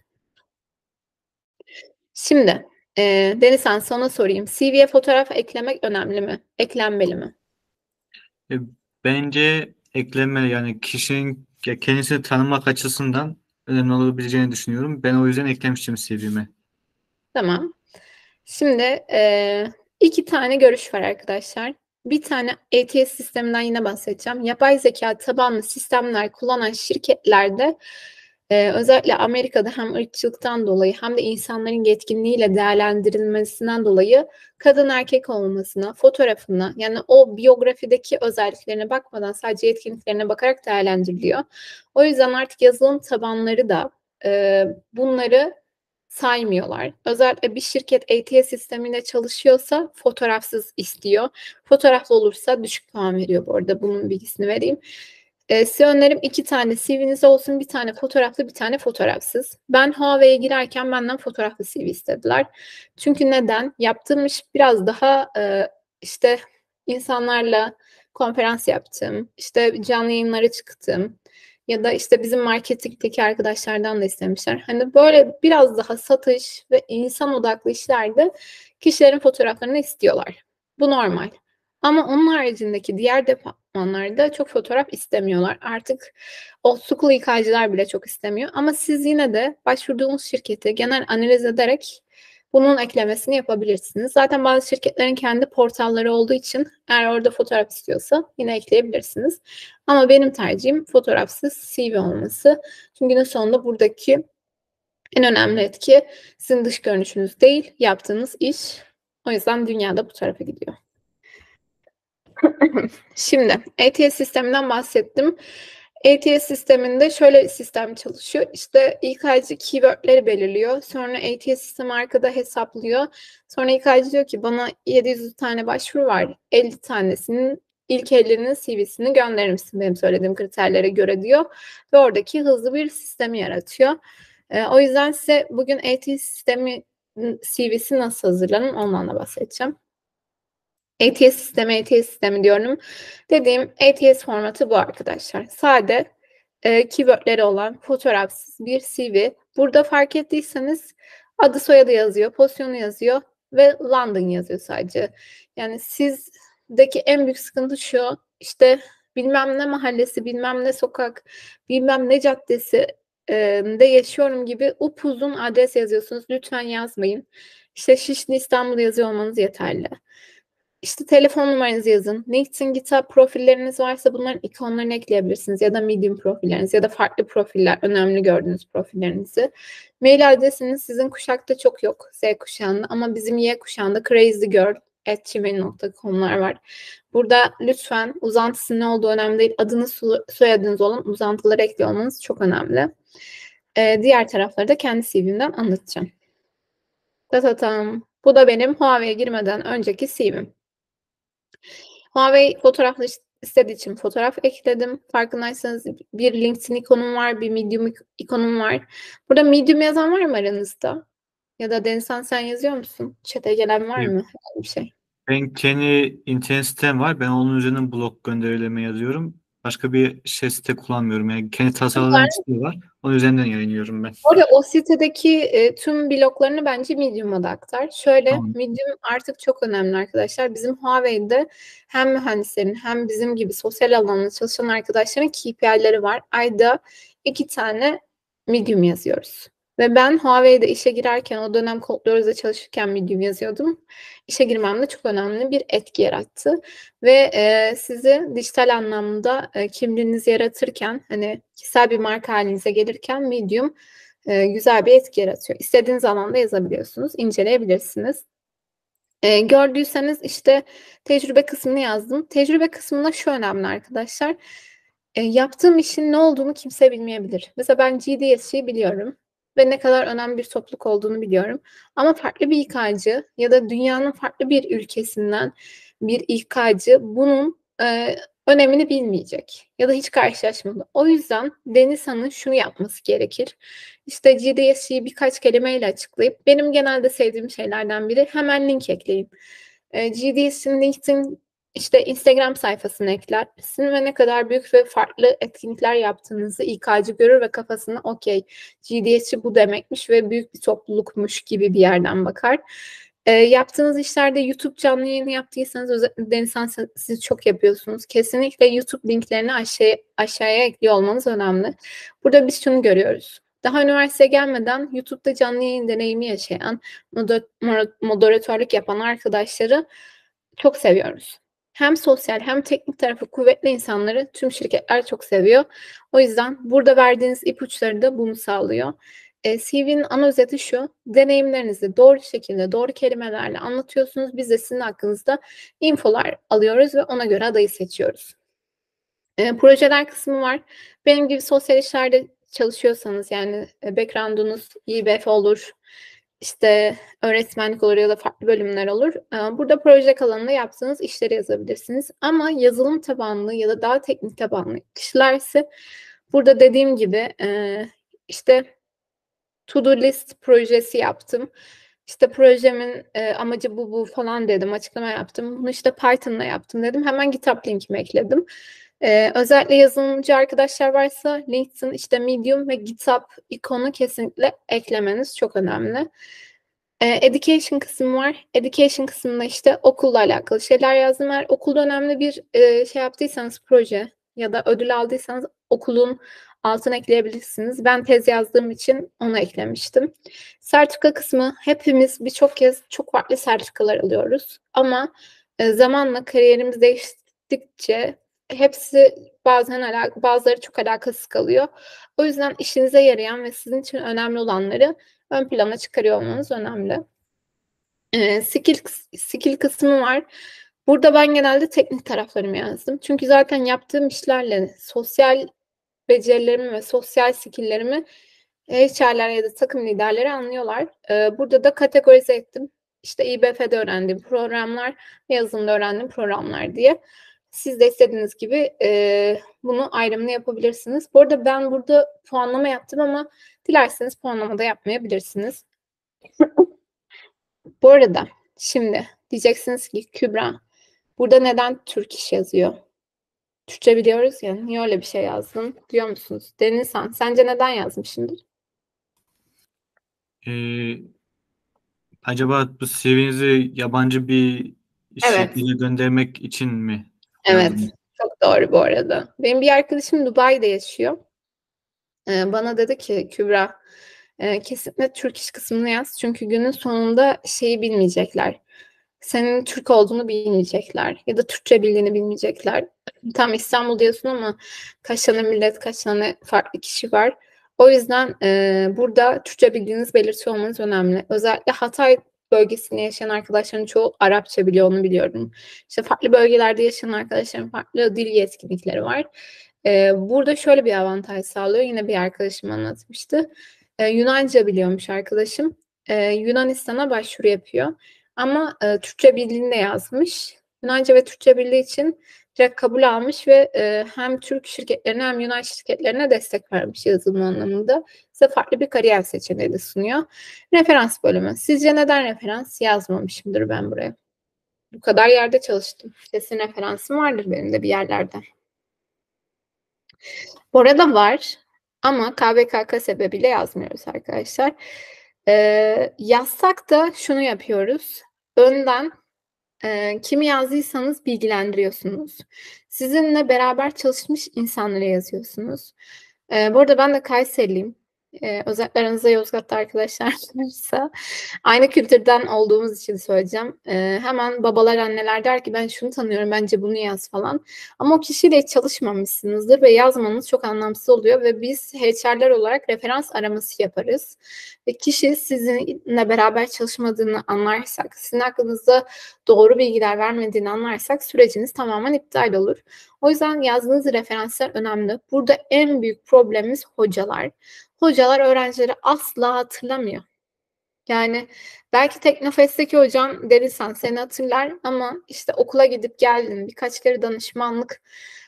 Şimdi e, Denizhan sana sorayım. C V'ye fotoğraf eklemek önemli mi? Eklenmeli mi? E, Bence eklenmeli, yani kişinin ya kendisini tanımak açısından önemli olabileceğini düşünüyorum. Ben o yüzden eklemiştim C V'me. Tamam. Şimdi e, iki tane görüş var arkadaşlar. Bir tane A T S sisteminden yine bahsedeceğim. Yapay zeka tabanlı sistemler kullanan şirketlerde e, özellikle Amerika'da hem ırkçılıktan dolayı hem de insanların yetkinliğiyle değerlendirilmesinden dolayı kadın erkek olmasına, fotoğrafına yani o biyografideki özelliklerine bakmadan sadece yetkinliklerine bakarak değerlendiriliyor. O yüzden artık yazılım tabanları da e, bunları saymıyorlar. Özellikle bir şirket A T S sistemiyle çalışıyorsa fotoğrafsız istiyor. Fotoğraflı olursa düşük puan veriyor bu arada. Bunun bilgisini vereyim. E, size önerim iki tane C V'niz olsun. Bir tane fotoğraflı, bir tane fotoğrafsız. Ben Huawei'ye girerken benden fotoğraflı C V istediler. Çünkü neden? Yaptığım iş biraz daha e, işte insanlarla konferans yaptım. İşte canlı yayınlara çıktım. Ya da işte bizim marketingteki arkadaşlardan da istemişler. Hani böyle biraz daha satış ve insan odaklı işlerde kişilerin fotoğraflarını istiyorlar. Bu normal. Ama onun haricindeki diğer departmanlarda çok fotoğraf istemiyorlar. Artık old school İK'cılar bile çok istemiyor. Ama siz yine de başvurduğunuz şirketi genel analiz ederek bunun eklemesini yapabilirsiniz. Zaten bazı şirketlerin kendi portalları olduğu için eğer orada fotoğraf istiyorsa yine ekleyebilirsiniz. Ama benim tercihim fotoğrafsız C V olması. Çünkü günün sonunda buradaki en önemli etki sizin dış görünüşünüz değil, yaptığınız iş. O yüzden dünyada bu tarafa gidiyor. Şimdi A T S sisteminden bahsettim. A T S sisteminde şöyle bir sistem çalışıyor. İşte İK'cı keywordleri belirliyor. Sonra A T S sistemi arkada hesaplıyor. Sonra İK'cı diyor ki bana yedi yüz tane başvuru var. elli tanesinin ilk elli'nin C V'sini gönderir misin benim söylediğim kriterlere göre diyor. Ve oradaki hızlı bir sistemi yaratıyor. E, o yüzden size bugün eğitim sistemi C V'si nasıl hazırlanın ondan da bahsedeceğim. A T S sistemi, A T S sistemi diyorum. Dediğim A T S formatı bu arkadaşlar. Sade, e, keywordleri olan fotoğrafsız bir C V. Burada fark ettiyseniz adı soyadı yazıyor, pozisyonu yazıyor ve London yazıyor sadece. Yani sizdeki en büyük sıkıntı şu, işte bilmem ne mahallesi, bilmem ne sokak, bilmem ne caddesi e, de yaşıyorum gibi upuzun adres yazıyorsunuz. Lütfen yazmayın. İşte Şişli İstanbul yazıyor olmanız yeterli. İşte telefon numaranızı yazın. LinkedIn, GitHub profilleriniz varsa bunların ikonlarını ekleyebilirsiniz. Ya da Medium profilleriniz ya da farklı profiller, önemli gördüğünüz profillerinizi. Mail adresiniz sizin kuşakta çok yok. Z kuşağında ama bizim Y kuşağında crazygirl at gmail nokta com'lar var. Burada lütfen uzantısı ne olduğu önemli değil. Adınız, soyadınız olan uzantıları ekliyor olmanız çok önemli. Ee, diğer tarafları da kendi C V'mden anlatacağım. Tatatam. Bu da benim Huawei'ye girmeden önceki C V'm. Huawei fotoğraflı istediği için fotoğraf ekledim. Farkındaysanız bir LinkedIn ikonum var, bir Medium ikonum var. Burada Medium yazan var mı aranızda? Ya da Denizhan sen yazıyor musun? Chat'e gelen var mı? Bir şey. Ben kendi internet sitem var. Ben onun üzerinden blog gönderilerimi yazıyorum. Başka bir şey site kullanmıyorum. Yani kendi tasarladığım bir site var. Onun üzerinden yayınlıyorum ben. Orada o sitedeki e, tüm bloklarını bence Medium'a da aktar. Şöyle, Tamam. Medium artık çok önemli arkadaşlar. Bizim Huawei'de hem mühendislerin hem bizim gibi sosyal alanda çalışan arkadaşların K P I'leri var. Ayda iki tane Medium yazıyoruz. Ve ben Huawei'de işe girerken, o dönem Kodluyoruz'da çalışırken Medium yazıyordum. İşe girmemde çok önemli bir etki yarattı. Ve e, sizi dijital anlamda e, kimliğinizi yaratırken, hani kişisel bir marka halinize gelirken Medium e, güzel bir etki yaratıyor. İstediğiniz alanda yazabiliyorsunuz, inceleyebilirsiniz. E, gördüyseniz işte tecrübe kısmını yazdım. Tecrübe kısmında şu önemli arkadaşlar. E, yaptığım işin ne olduğunu kimse bilmeyebilir. Mesela ben G D S G'yi biliyorum ve ne kadar önemli bir topluluk olduğunu biliyorum. Ama farklı bir İK'cı ya da dünyanın farklı bir ülkesinden bir İK'cı bunun e, önemini bilmeyecek ya da hiç karşılaşmadı. O yüzden Denizhan'ın şunu yapması gerekir. İşte G D S G'yi birkaç kelimeyle açıklayıp benim genelde sevdiğim şeylerden biri hemen link ekleyin. E, G D S G'nin LinkedIn işte Instagram sayfasını eklersin ve ne kadar büyük ve farklı etkinlikler yaptığınızı İK'cı görür ve kafasına okey G D S G bu demekmiş ve büyük bir toplulukmuş gibi bir yerden bakar. E, yaptığınız işlerde YouTube canlı yayını yaptıysanız özellikle Denizhan siz çok yapıyorsunuz. Kesinlikle YouTube linklerini aşağıya, aşağıya ekliyor olmanız önemli. Burada biz şunu görüyoruz. Daha üniversiteye gelmeden YouTube'da canlı yayın deneyimi yaşayan, moderatörlük yapan arkadaşları çok seviyoruz. Hem sosyal hem teknik tarafı kuvvetli insanları tüm şirketler çok seviyor. O yüzden burada verdiğiniz ipuçları da bunu sağlıyor. E, C V'nin ana özeti şu, deneyimlerinizi doğru şekilde, doğru kelimelerle anlatıyorsunuz. Biz de sizin hakkınızda infolar alıyoruz ve ona göre adayı seçiyoruz. E, projeler kısmı var. Benim gibi sosyal işlerde çalışıyorsanız yani e, background'unuz İ B F olur, işte öğretmenlik olur ya da farklı bölümler olur. E, burada proje alanında yaptığınız işleri yazabilirsiniz. Ama yazılım tabanlı ya da daha teknik tabanlı kişiler ise burada dediğim gibi e, işte to-do list projesi yaptım. İşte projemin e, amacı bu bu falan dedim, açıklama yaptım. Bunu işte Python'la yaptım dedim. Hemen GitHub linkimi ekledim. Ee, özellikle yazılımcı arkadaşlar varsa LinkedIn, işte Medium ve GitHub ikonu kesinlikle eklemeniz çok önemli. Ee, education kısmı var. Education kısmında işte okulla alakalı şeyler yazdım. Eğer okulda önemli bir e, şey yaptıysanız proje ya da ödül aldıysanız okulun altına ekleyebilirsiniz. Ben tez yazdığım için onu eklemiştim. Sertifika kısmı hepimiz birçok kez çok farklı sertifikalar alıyoruz. Ama e, zamanla kariyerimiz değiştikçe hepsi bazen alak bazıları çok alakasız kalıyor. O yüzden işinize yarayan ve sizin için önemli olanları ön plana çıkarıyor olmanız önemli. Ee, skill, skill kısmı var. Burada ben genelde teknik taraflarımı yazdım. Çünkü zaten yaptığım işlerle sosyal becerilerimi ve sosyal skilllerimi H R'ler ya da takım liderleri anlıyorlar. Ee, burada da kategorize ettim. İşte İ B F'de öğrendiğim programlar, yazılımda öğrendiğim programlar diye. Siz de istediğiniz gibi e, bunu ayrımını yapabilirsiniz. Bu arada ben burada puanlama yaptım ama dilerseniz puanlama da yapmayabilirsiniz. Bu arada şimdi diyeceksiniz ki Kübra, burada neden Türk iş yazıyor? Türkçe biliyoruz ya, niye öyle bir şey yazdın diyor musunuz? Denizhan, sence neden yazmışsındır? Ee, acaba bu C V'nizi yabancı bir Evet, şekilde göndermek için mi evet. yazdım? Çok doğru bu arada. Benim bir arkadaşım Dubai'de yaşıyor. Ee, bana dedi ki Kübra, e, kesinlikle Türk iş kısmını yaz. Çünkü günün sonunda şeyi bilmeyecekler. Senin Türk olduğunu bilmeyecekler. Ya da Türkçe bildiğini bilmeyecekler. Tam İstanbul diyorsun ama kaç tane millet, kaç tane farklı kişi var. O yüzden e, burada Türkçe bildiğiniz belirtiyor olmanız önemli. Özellikle Hatay bölgesinde yaşayan arkadaşların çoğu Arapça biliyor, onu biliyorum. İşte farklı bölgelerde yaşayan arkadaşların farklı dil yetkinlikleri var. Ee, burada şöyle bir avantaj sağlıyor. Yine bir arkadaşım anlatmıştı. Ee, Yunanca biliyormuş arkadaşım. Ee, Yunanistan'a başvuru yapıyor. Ama e, Türkçe bildiğini de yazmış. Yunanca ve Türkçe bildiği için direkt kabul almış ve e, hem Türk şirketlerine hem Yunan şirketlerine destek vermiş yazılım anlamında. Size farklı bir kariyer seçeneği de sunuyor. Referans bölümü. Sizce neden referans yazmamışımdır ben buraya? Bu kadar yerde çalıştım. Kesin referansım vardır benim de bir yerlerde. Orada var ama K V K K sebebiyle yazmıyoruz arkadaşlar. Ee, yazsak da şunu yapıyoruz. Önden e, kimi yazdıysanız bilgilendiriyorsunuz. Sizinle beraber çalışmış insanlara yazıyorsunuz. Ee, bu arada ben de Kayseriliyim. Ee, özellikle aranızda Yozgat'ta arkadaşlar varsa aynı kültürden olduğumuz için söyleyeceğim. Ee, hemen babalar anneler der ki ben şunu tanıyorum bence bunu yaz falan. Ama o kişiyle hiç çalışmamışsınızdır ve yazmanız çok anlamsız oluyor ve biz H R'ler olarak referans araması yaparız. Ve kişi sizinle beraber çalışmadığını anlarsak, sizin hakkınızda doğru bilgiler vermediğini anlarsak süreciniz tamamen iptal olur. O yüzden yazdığınız referanslar önemli. Burada en büyük problemimiz hocalar. Hocalar öğrencileri asla hatırlamıyor. Yani belki Teknofest'teki hocan Denizhan seni hatırlar ama işte okula gidip geldin, birkaç kere danışmanlık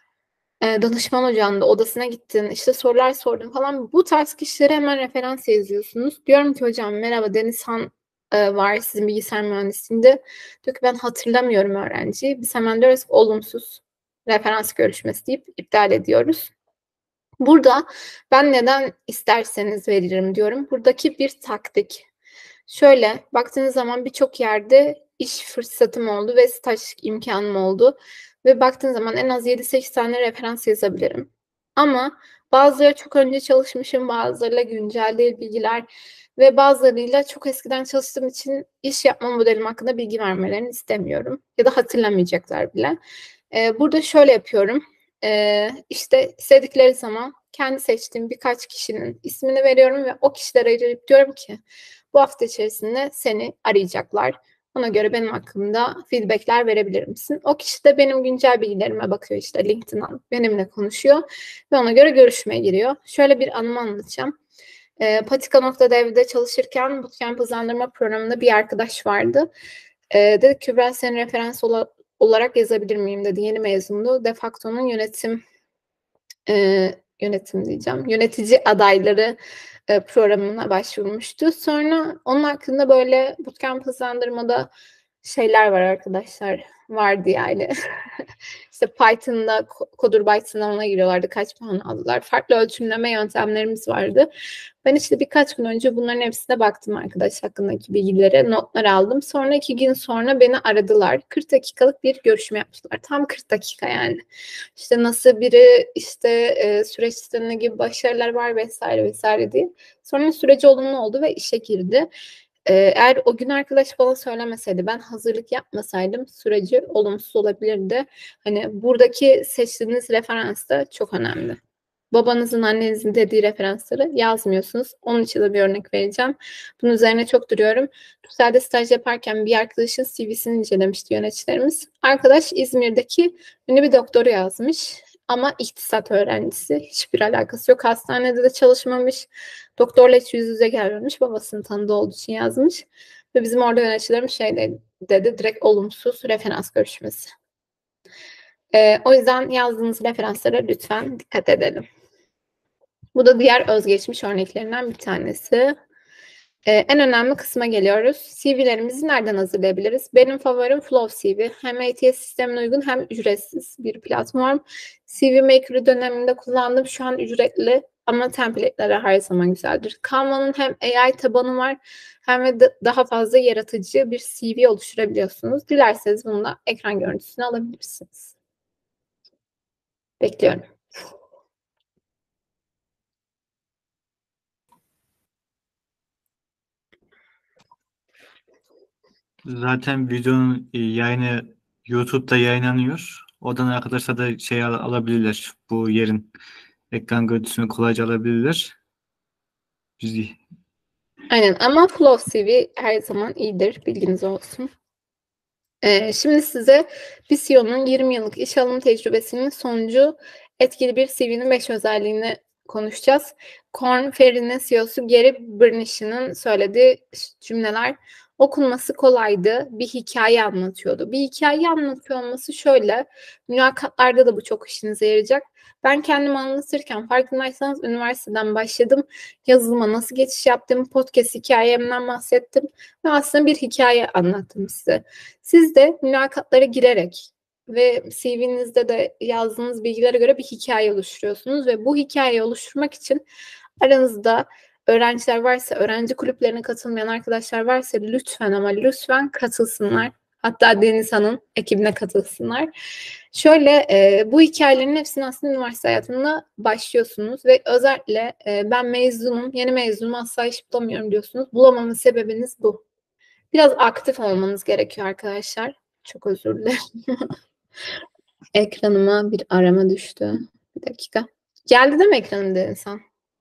e, danışman hocanın da odasına gittin, işte sorular sordun falan. Bu tarz kişilere hemen referans yazıyorsunuz. Diyorum ki hocam merhaba Denizhan e, var sizin bilgisayar mühendisliğinde. Diyor ki ben hatırlamıyorum öğrenciyi. Biz hemen diyoruz ki olumsuz referans görüşmesi deyip iptal ediyoruz. Burada ben neden isterseniz veririm diyorum. Buradaki bir taktik. Şöyle baktığınız zaman birçok yerde iş fırsatım oldu ve staj imkanım oldu. Ve baktığınız zaman en az yedi sekiz tane referans yazabilirim. Ama bazıları çok önce çalışmışım, bazılarıyla güncel değil bilgiler ve bazılarıyla çok eskiden çalıştığım için iş yapma modelim hakkında bilgi vermelerini istemiyorum. Ya da hatırlamayacaklar bile. Ee, burada şöyle yapıyorum. Ee, işte istedikleri zaman kendi seçtiğim birkaç kişinin ismini veriyorum ve o kişilere arayıp diyorum ki bu hafta içerisinde seni arayacaklar. Ona göre benim hakkımda feedbackler verebilir misin? O kişi de benim güncel bilgilerime bakıyor işte LinkedIn'dan benimle konuşuyor ve ona göre görüşmeye giriyor. Şöyle bir anımı anlatacağım. E, Patika.dev'de çalışırken bootcamp hızlandırma programında bir arkadaş vardı. E, dedi Kübra seni referans ola, olarak yazabilir miyim dedi. Yeni mezundu. De facto'nun yönetim e, yönetim diyeceğim. Yönetici adayları e, programına başvurmuştu. Sonra onun hakkında böyle bootcamp hızlandırmada şeyler var arkadaşlar. Vardı yani. İşte Python'da Coder Byte sınavına giriyorlardı. Kaç puan aldılar? Farklı ölçümleme yöntemlerimiz vardı. Ben işte birkaç gün önce bunların hepsine baktım arkadaş hakkındaki bilgilere. Notlar aldım. Sonra iki gün sonra beni aradılar. kırk dakikalık bir görüşme yaptılar. Tam kırk dakika yani. İşte nasıl biri işte e, süreç sistemine gibi başarılar var vesaire vesaire diye. Sonra süreci olumlu oldu ve işe girdi. Ee, eğer o gün arkadaş bana söylemeseydi, ben hazırlık yapmasaydım süreci olumsuz olabilirdi. Hani buradaki seçtiğiniz referans da çok önemli. Babanızın, annenizin dediği referansları yazmıyorsunuz. Onun için de bir örnek vereceğim. Bunun üzerine çok duruyorum. TÜSEL'de staj yaparken bir arkadaşın C V'sini incelemişti yöneticilerimiz. Arkadaş İzmir'deki ünlü bir doktoru yazmış. Ama iktisat öğrencisi. Hiçbir alakası yok. Hastanede de çalışmamış. Doktorla hiç yüz yüze gelmemiş. Babasının tanıdığı olduğu için yazmış. Ve bizim orada yöneticilerimiz şey dedi, dedi direkt olumsuz referans görüşmesi. Ee, o yüzden yazdığınız referanslara lütfen dikkat edelim. Bu da diğer özgeçmiş örneklerinden bir tanesi. Ee, en önemli kısma geliyoruz. C V'lerimizi nereden hazırlayabiliriz? Benim favorim Flow C V. Hem A T S sistemine uygun hem ücretsiz bir platform. C V Maker'ı döneminde kullandım. Şu an ücretli ama template'leri her zaman güzeldir. Canva'nın hem A I tabanı var hem de daha fazla yaratıcı bir C V oluşturabiliyorsunuz. Dilerseniz bunu da ekran görüntüsüne alabilirsiniz. Bekliyorum. Zaten videonun e, yayını YouTube'da yayınlanıyor. Oradan arkadaşlar da şey al- alabilirler. Bu yerin ekran görüntüsünü kolayca alabilirler. Biz Aynen ama Flow C V her zaman iyidir. Bilginiz olsun. Ee, şimdi size bir C E O'nun yirmi yıllık iş alım tecrübesinin sonucu etkili bir C V'nin beş özelliğini konuşacağız. Korn Ferry'nin C E O'su Gary Burnish'in söylediği cümleler okunması kolaydı. Bir hikaye anlatıyordu. Bir hikaye anlatıyor olması şöyle. Mülakatlarda da bu çok işinize yarayacak. Ben kendimi anlatırken farkındaysanız üniversiteden başladım. Yazılıma nasıl geçiş yaptım, podcast hikayemden bahsettim ve aslında bir hikaye anlattım size. Siz de mülakatlara girerek ve C V'nizde de yazdığınız bilgilere göre bir hikaye oluşturuyorsunuz ve bu hikayeyi oluşturmak için aranızda öğrenciler varsa, öğrenci kulüplerine katılmayan arkadaşlar varsa lütfen ama lütfen katılsınlar. Hatta Deniz Han'ın ekibine katılsınlar. Şöyle e, bu hikayelerin hepsini aslında üniversite hayatında başlıyorsunuz ve özellikle e, ben mezunum, yeni mezunum asla iş bulamıyorum diyorsunuz. Bulamama sebebiniz bu. Biraz aktif olmanız gerekiyor arkadaşlar. Çok özür dilerim. Ekranıma bir arama düştü. Bir dakika. Geldi değil mi ekranım dedin sen?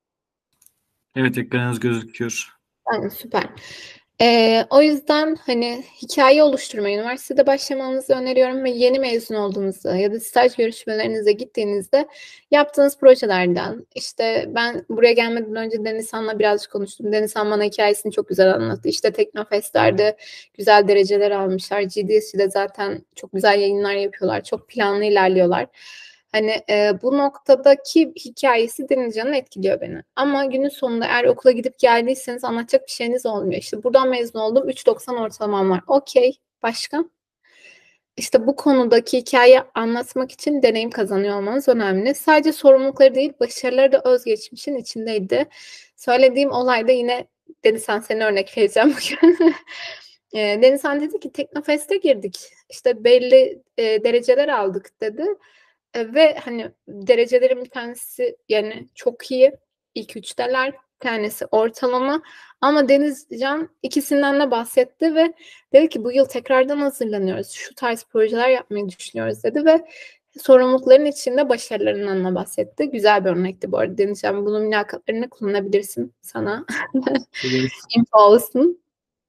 evet, ekranınız gözüküyor. Tamam, süper. Ee, o yüzden hani hikaye oluşturmayı üniversitede başlamanızı öneriyorum ve yeni mezun olduğunuzda ya da staj görüşmelerinize gittiğinizde yaptığınız projelerden işte ben buraya gelmeden önce Denizhan'la birazcık konuştum. Denizhan bana hikayesini çok güzel anlattı. İşte Teknofest'lerde güzel dereceler almışlar. G D S'de zaten çok güzel yayınlar yapıyorlar. Çok planlı ilerliyorlar. Hani e, bu noktadaki hikayesi Denizcan'ın etkiliyor beni. Ama günün sonunda eğer okula gidip geldiyseniz anlatacak bir şeyiniz olmuyor. İşte buradan mezun oldum. üç doksan ortalamam var. Okey. Başka? İşte bu konudaki hikaye anlatmak için deneyim kazanıyor olmanız önemli. Sadece sorumlulukları değil, başarıları da özgeçmişin içindeydi. Söylediğim olayda yine Denizhan seni örnek vereceğim bugün. E, Denizhan dedi ki Teknofest'e girdik. İşte belli e, dereceler aldık dedi. E, ve hani derecelerin bir tanesi yani çok iyi. İlk üçteler. Bir tanesi ortalama. Ama Denizcan ikisinden de bahsetti ve dedi ki bu yıl tekrardan hazırlanıyoruz. Şu tarz projeler yapmayı düşünüyoruz dedi ve sorumlulukların içinde başarılarından da bahsetti. Güzel bir örnekti bu arada Denizcan. Bunun mülakatlarını kullanabilirsin sana. Info olsun.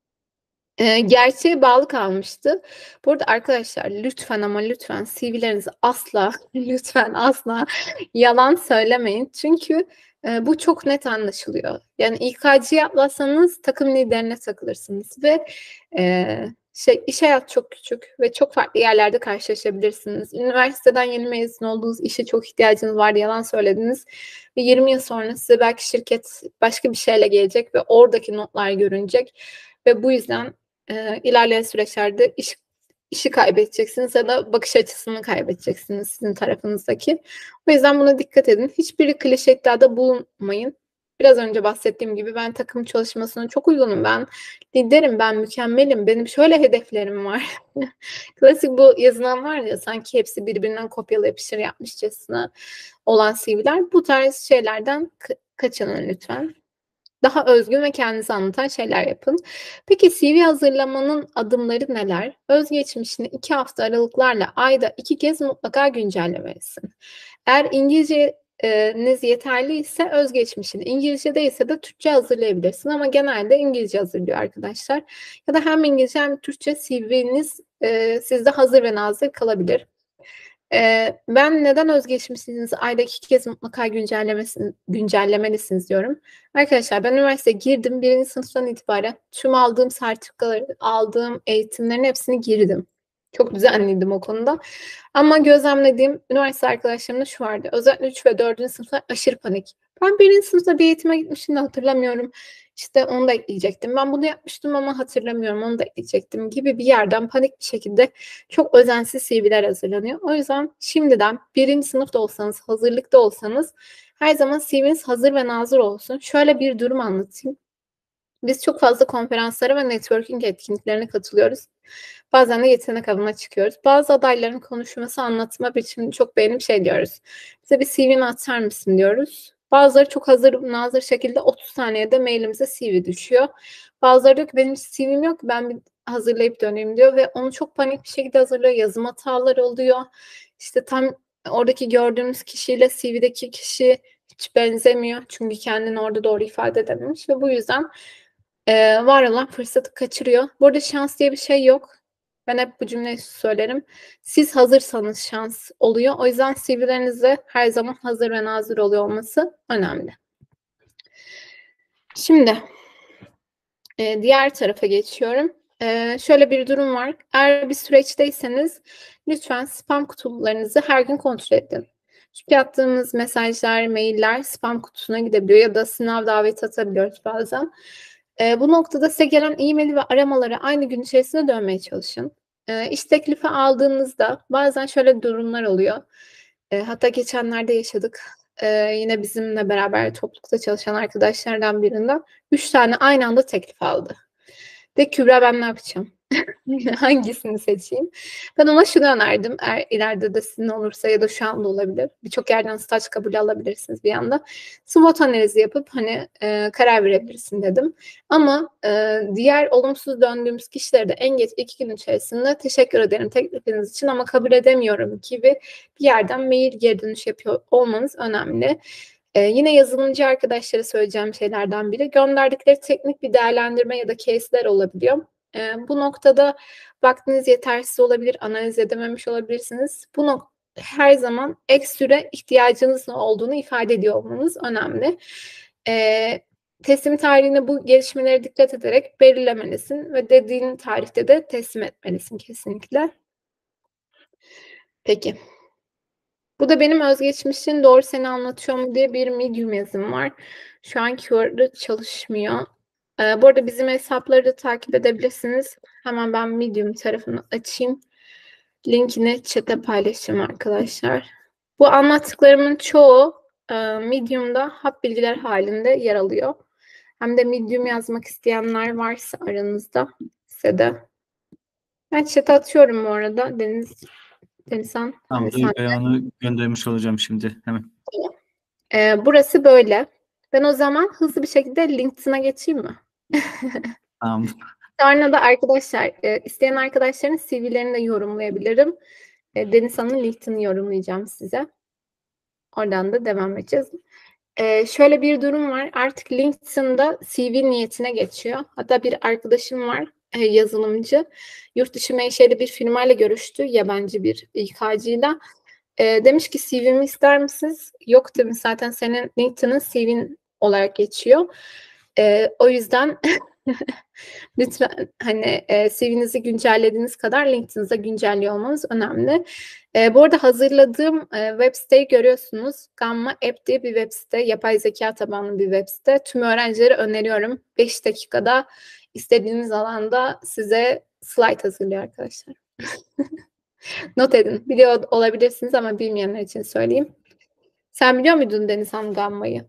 E, gerçeğe bağlı kalmıştı. Bu arada arkadaşlar lütfen ama lütfen C V'lerinizi asla lütfen asla yalan söylemeyin. Çünkü e, bu çok net anlaşılıyor. Yani İK'cıya atlasanız takım liderine takılırsınız ve e, şey iş hayat çok küçük ve çok farklı yerlerde karşılaşabilirsiniz. Üniversiteden yeni mezun olduğunuz işe çok ihtiyacınız var, yalan söylediniz ve yirmi yıl sonra size belki şirket başka bir şeyle gelecek ve oradaki notlar görünecek ve bu yüzden e, ilerleyen süreçlerde iş, işi kaybedeceksiniz ya da bakış açısını kaybedeceksiniz sizin tarafınızdaki. O yüzden buna dikkat edin. Hiçbir klişe iddiada bulunmayın. Biraz önce bahsettiğim gibi ben takım çalışmasına çok uygunum. Ben liderim, ben mükemmelim. Benim şöyle hedeflerim var. Klasik bu yazılan var ya sanki hepsi birbirinden kopyala yapıştır yapmışçasına olan C V'ler. Bu tarz şeylerden ka- kaçının lütfen. Daha özgün ve kendinizi anlatan şeyler yapın. Peki C V hazırlamanın adımları neler? Özgeçmişini iki hafta aralıklarla ayda iki kez mutlaka güncellemelisin. Eğer İngilizceniz yeterliyse özgeçmişini, İngilizce değilse de Türkçe hazırlayabilirsin ama genelde İngilizce hazırlıyor arkadaşlar. Ya da hem İngilizce hem Türkçe C V'niz e, sizde hazır ve nazır kalabilir. Ee, ben neden özgeçmişinizi ayda iki kez mutlaka güncellemesin, güncellemelisiniz diyorum. Arkadaşlar ben üniversiteye girdim. Birinci sınıftan itibaren tüm aldığım sertifikaları, aldığım eğitimlerin hepsini girdim. Çok düzenliydim o konuda. Ama gözlemlediğim üniversite arkadaşlarımda şu vardı. Özellikle üç ve dördüncü sınıfta aşırı panik. Ben birinci sınıfta bir eğitime gitmiştim de hatırlamıyorum. İşte onu da ekleyecektim. Ben bunu yapmıştım ama hatırlamıyorum, onu da ekleyecektim gibi bir yerden panik bir şekilde çok özensiz C V'ler hazırlanıyor. O yüzden şimdiden birinci sınıfta olsanız, hazırlıkta olsanız her zaman C V'niz hazır ve nazır olsun. Şöyle bir durum anlatayım. Biz çok fazla konferanslara ve networking etkinliklerine katılıyoruz. Bazen de yetenek avına çıkıyoruz. Bazı adayların konuşması, anlatma biçimini çok beğenip şey diyoruz. Bize bir C V'ni atar mısın diyoruz. Bazıları çok hazır, nazır şekilde otuz saniyede mailimize C V düşüyor. Bazıları diyor ki benim C V'm yok, ben bir hazırlayıp döneyim diyor ve onu çok panik bir şekilde hazırlıyor. Yazım hataları oluyor. İşte tam oradaki gördüğümüz kişiyle C V'deki kişi hiç benzemiyor. Çünkü kendini orada doğru ifade edememiş ve bu yüzden e, var olan fırsatı kaçırıyor. Burada şans diye bir şey yok. Ben hep bu cümleyi söylerim. Siz hazırsanız şans oluyor. O yüzden C V'lerinizde her zaman hazır ve nazır oluyor olması önemli. Şimdi e, diğer tarafa geçiyorum. E, şöyle bir durum var. Eğer bir süreçteyseniz lütfen spam kutularınızı her gün kontrol edin. Çünkü attığımız mesajlar, mailler spam kutusuna gidebiliyor ya da sınav daveti atabiliyoruz bazen. E, bu noktada size gelen e-mail ve aramaları aynı gün içerisinde dönmeye çalışın. E, iş teklifi aldığınızda bazen şöyle durumlar oluyor. E, hatta geçenlerde yaşadık. E, yine bizimle beraber toplulukta çalışan arkadaşlardan birinden üç tane aynı anda teklif aldı. De Kübra ben ne yapacağım? Hangisini seçeyim? Ben ona şunu önerdim. Eğer ileride de sizin olursa ya da şu anda olabilir. Birçok yerden staj kabulü alabilirsiniz bir anda. SWOT analizi yapıp hani e, karar verebilirsin dedim. Ama e, diğer olumsuz döndüğümüz kişilere de en geç iki gün içerisinde teşekkür ederim teklifiniz için ama kabul edemiyorum gibi bir yerden mail geri dönüş yapıyor olmanız önemli. Ee, yine yazılımcı arkadaşlara söyleyeceğim şeylerden biri gönderdikleri teknik bir değerlendirme ya da case'ler olabiliyor. Ee, bu noktada vaktiniz yetersiz olabilir, analiz edememiş olabilirsiniz. Bu nok her zaman ek süre ihtiyacınız olduğunu ifade ediyor olmanız önemli. Ee, teslim tarihine bu gelişmelere dikkat ederek belirlemelisin ve dediğin tarihte de teslim etmelisin kesinlikle. Peki. Bu da benim özgeçmişin doğru seni anlatıyor mu diye bir Medium yazım var. Şu an keyword'ü çalışmıyor. Ee, bu arada bizim hesapları da takip edebilirsiniz. Hemen ben Medium tarafını açayım. Linkini chat'e paylaşacağım arkadaşlar. Bu anlattıklarımın çoğu e, Medium'da hap bilgiler halinde yer alıyor. Hem de Medium yazmak isteyenler varsa aranızda size de. Ben chat'e atıyorum bu arada. Deniz, Denizhan. Hani Tamamdır. sen Ben onu göndermiş olacağım şimdi hemen. Ee, burası böyle. Ben o zaman hızlı bir şekilde LinkedIn'a geçeyim mi? Tamamdır. Sonra da arkadaşlar, e, isteyen arkadaşların C V'lerini de yorumlayabilirim. E, Denizhan'ın LinkedIn'i yorumlayacağım size. Oradan da devam edeceğiz. E, şöyle bir durum var. Artık LinkedIn'da C V niyetine geçiyor. Hatta bir arkadaşım var, e, yazılımcı. Yurt dışı menşeli bir firmayla görüştü. Yabancı bir İK'cıyla. E, demiş ki C V'mi ister misiniz? Yok demiş, zaten senin LinkedIn'in C V'in olarak geçiyor. E, o yüzden lütfen hani e, C V'nizi güncellediğiniz kadar LinkedIn'inize güncelliyor olmanız önemli. E, bu arada hazırladığım e, web siteyi görüyorsunuz. Gamma App diye bir web site. Yapay zeka tabanlı bir web site. Tüm öğrencilere öneriyorum. beş dakikada istediğiniz alanda size slide hazırlıyor arkadaşlar. Not edin. Biliyor olabilirsiniz ama bilmeyenler için söyleyeyim. Sen biliyor muydun Denizhan Gamma'yı?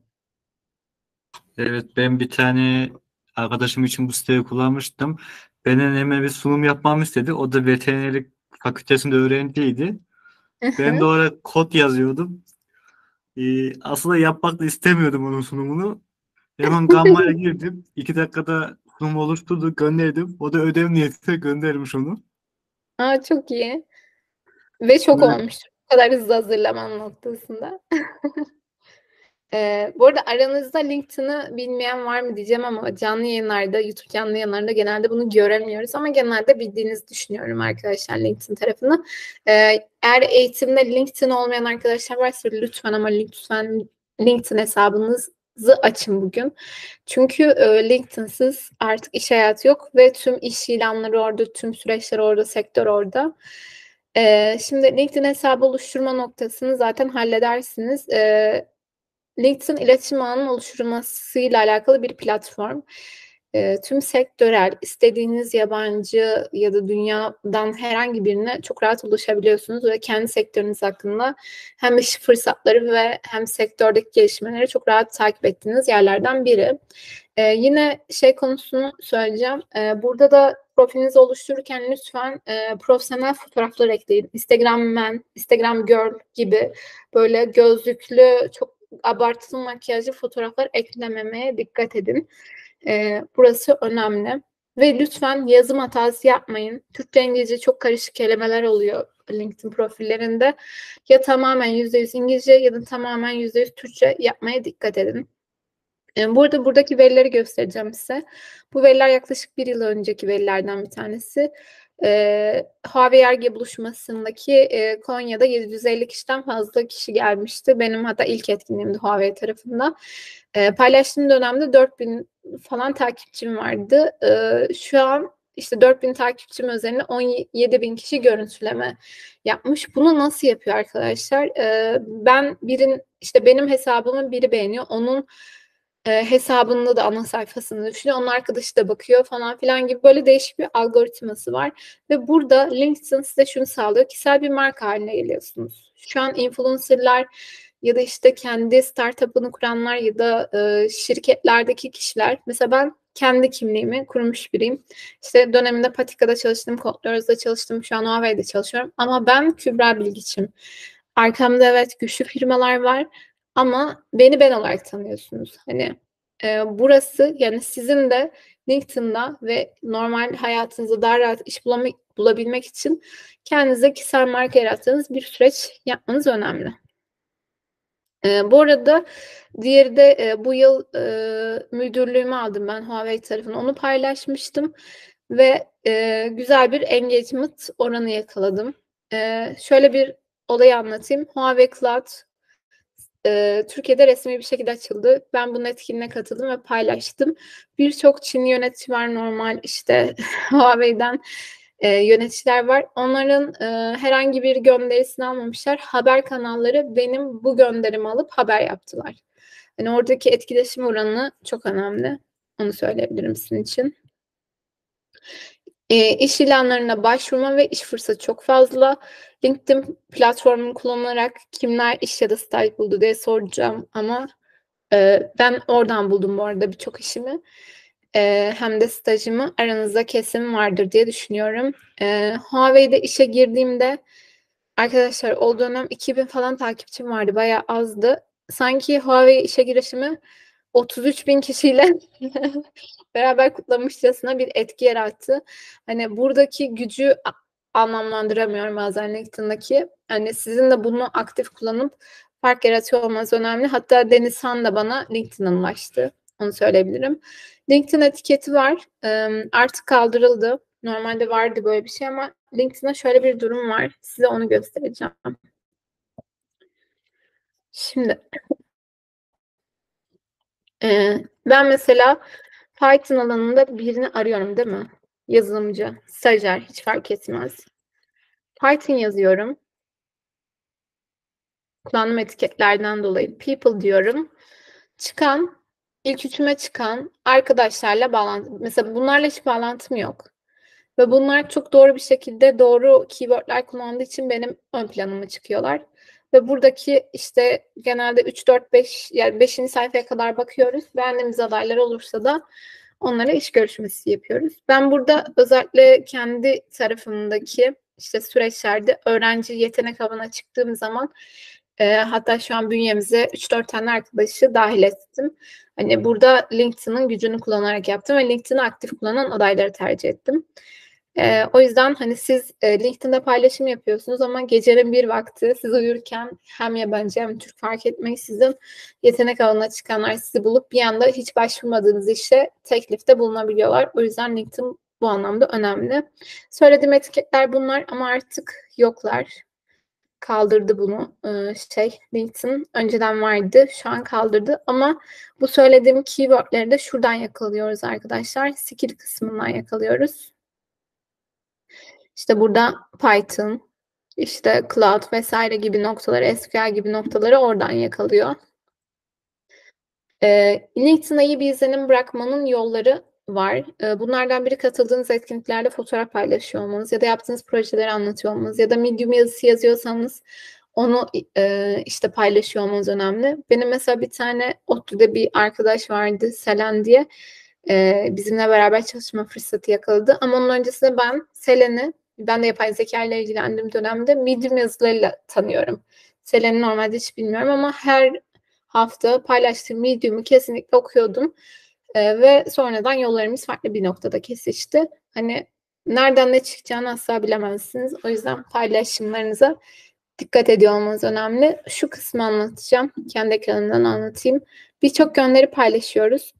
Evet, ben bir tane arkadaşım için bu siteyi kullanmıştım. Benden hemen bir sunum yapmamı istedi. O da veterinerlik fakültesinde öğrenciydi. Ben de orada kod yazıyordum. Ee, aslında yapmak da istemiyordum onun sunumunu. Hemen Gamma'ya girdim. İki dakikada sunum oluşturdu, gönderdim. O da ödev niyetine göndermiş onu. Aa, çok iyi. Ve çok Böyle olmuş. Bu kadar hızlı hazırlaman noktasında. Ee, bu arada aranızda LinkedIn'ı bilmeyen var mı diyeceğim ama canlı yayınlarda, YouTube canlı yayınlarında genelde bunu göremiyoruz ama genelde bildiğinizi düşünüyorum arkadaşlar LinkedIn tarafını. Ee, eğer eğitimde LinkedIn olmayan arkadaşlar varsa lütfen ama lütfen LinkedIn hesabınız açın bugün. Çünkü e, LinkedIn'siz artık iş hayatı yok ve tüm iş ilanları orada, tüm süreçler orada, sektör orada. E, şimdi LinkedIn hesabı oluşturma noktasını zaten halledersiniz. E, LinkedIn iletişim ağının oluşturulmasıyla alakalı bir platform. E, tüm sektörel, istediğiniz yabancı ya da dünyadan herhangi birine çok rahat ulaşabiliyorsunuz ve kendi sektörünüz hakkında hem iş fırsatları ve hem sektördeki gelişmeleri çok rahat takip ettiğiniz yerlerden biri. E, yine şey konusunu söyleyeceğim. E, burada da profilinizi oluştururken lütfen e, profesyonel fotoğraflar ekleyin. Instagram man, Instagram girl gibi böyle gözlüklü, çok abartılı makyajlı fotoğraflar eklememeye dikkat edin. Ee, burası önemli. Ve lütfen yazım hatası yapmayın. Türkçe, İngilizce çok karışık kelimeler oluyor LinkedIn profillerinde. Ya tamamen yüzde yüz İngilizce ya da tamamen yüzde yüz Türkçe yapmaya dikkat edin. Ee, burada buradaki verileri göstereceğim size. Bu veriler yaklaşık bir yıl önceki verilerden bir tanesi. E, Huawei Erge buluşmasındaki e, Konya'da yedi yüz elli kişiden fazla kişi gelmişti. Benim hatta ilk etkinliğimdi Huawei tarafından. E, paylaştığım dönemde dört bin falan takipçim vardı. E, şu an işte dört bin takipçim üzerine on yedi bin kişi görüntüleme yapmış. Bunu nasıl yapıyor arkadaşlar? E, ben birin işte benim hesabımı biri beğeniyor. Onun e, hesabında da ana sayfasını düşünüyor. Onun arkadaşı da bakıyor falan filan gibi böyle değişik bir algoritması var. Ve burada LinkedIn size şunu sağlıyor. Kişisel bir marka haline geliyorsunuz. Şu an influencerlar ya da işte kendi startup'ını kuranlar ya da e, şirketlerdeki kişiler. Mesela ben kendi kimliğimi kurmuş biriyim. İşte döneminde Patika'da çalıştım, Kodluyoruz'da çalıştım, şu an Huawei'de çalışıyorum. Ama ben Kübra Bilgiç'im. Arkamda evet güçlü firmalar var ama beni ben olarak tanıyorsunuz. Hani e, burası yani sizin de LinkedIn'da ve normal hayatınızda daha rahat iş bulamak, bulabilmek için kendinize kişisel marka yarattığınız bir süreç yapmanız önemli. E, bu arada diğeri de e, bu yıl e, müdürlüğümü aldım ben Huawei tarafından. Onu paylaşmıştım ve e, güzel bir engagement oranı yakaladım. E, şöyle bir olayı anlatayım. Huawei Cloud e, Türkiye'de resmi bir şekilde açıldı. Ben bunun etkinliğine katıldım ve paylaştım. Birçok Çinli yönetici var, normal işte Huawei'den e, yöneticiler var. Onların e, herhangi bir gönderisini almamışlar. Haber kanalları benim bu gönderimi alıp haber yaptılar. Yani oradaki etkileşim oranı çok önemli. Onu söyleyebilirim sizin için. E, iş ilanlarına başvurma ve iş fırsatı çok fazla. LinkedIn platformunu kullanarak kimler iş ya da staj buldu diye soracağım ama e, ben oradan buldum bu arada birçok işimi. E, hem de stajımı aranızda kesin vardır diye düşünüyorum. E, Huawei'de işe girdiğimde arkadaşlar o dönem iki bin falan takipçim vardı. Bayağı azdı. Sanki Huawei işe girişimi otuz üç bin kişiyle beraber kutlamışçasına bir etki yarattı. Hani buradaki gücü anlamlandıramıyorum bazen LinkedIn'daki. Hani sizin de bunu aktif kullanıp fark yaratıyor olmanız önemli. Hatta Denizhan da bana LinkedIn'den ulaştı. Onu söyleyebilirim. LinkedIn etiketi var. Artık kaldırıldı. Normalde vardı böyle bir şey ama LinkedIn'de şöyle bir durum var. Size onu göstereceğim. Şimdi e, ben mesela Python alanında birini arıyorum değil mi? Yazılımcı, stajyer hiç fark etmez. Python yazıyorum. Kullandığım etiketlerden dolayı people diyorum. Çıkan, ilk üçüme çıkan arkadaşlarla bağlantı. Mesela bunlarla hiç bağlantım yok. Ve bunlar çok doğru bir şekilde doğru keywordler kullandığı için benim ön planıma çıkıyorlar. Ve buradaki işte genelde üç, dört, beş yani beşinci sayfaya kadar bakıyoruz. Beğendiğimiz adaylar olursa da onlara iş görüşmesi yapıyoruz. Ben burada özellikle kendi tarafımdaki işte süreçlerde öğrenci yetenek avına çıktığım zaman e, hatta şu an bünyemize üç dört tane arkadaşı dahil ettim. Hani burada LinkedIn'ın gücünü kullanarak yaptım ve LinkedIn'i aktif kullanan adayları tercih ettim. Ee, o yüzden hani siz e, LinkedIn'de paylaşım yapıyorsunuz ama gecenin bir vakti siz uyurken hem yabancı hem Türk fark etmeyi sizin yetenek alanına çıkanlar sizi bulup bir anda hiç başvurmadığınız işe teklifte bulunabiliyorlar. O yüzden LinkedIn bu anlamda önemli. Söylediğim etiketler bunlar ama artık yoklar. kaldırdı bunu. Ee, şey LinkedIn önceden vardı. Şu an kaldırdı. Ama bu söylediğim keywordleri de şuradan yakalıyoruz arkadaşlar. Skill kısmından yakalıyoruz. İşte burada Python, işte Cloud vesaire gibi noktaları, S Q L gibi noktaları oradan yakalıyor. Ee, LinkedIn'a iyi bir izlenim bırakmanın yolları var. Ee, bunlardan biri katıldığınız etkinliklerde fotoğraf paylaşıyor olmanız ya da yaptığınız projeleri anlatıyor olmanız ya da Medium yazısı yazıyorsanız onu e, işte paylaşıyor olmanız önemli. Benim mesela bir tane ODTÜ'de bir arkadaş vardı, Selen diye. Ee, bizimle beraber çalışma fırsatı yakaladı. Ama onun öncesinde ben Selen'i, ben de yapay zeka ile ilgilendiğim dönemde Medium yazılarıyla tanıyorum. Selen'i normalde hiç bilmiyorum ama her hafta paylaştığım Medium'u kesinlikle okuyordum. Ee, ve sonradan yollarımız farklı bir noktada kesişti. Hani nereden ne çıkacağını asla bilemezsiniz. O yüzden paylaşımlarınıza dikkat ediyor olmanız önemli. Şu kısmı anlatacağım. Kendi ekranımdan anlatayım. Birçok yönleri paylaşıyoruz.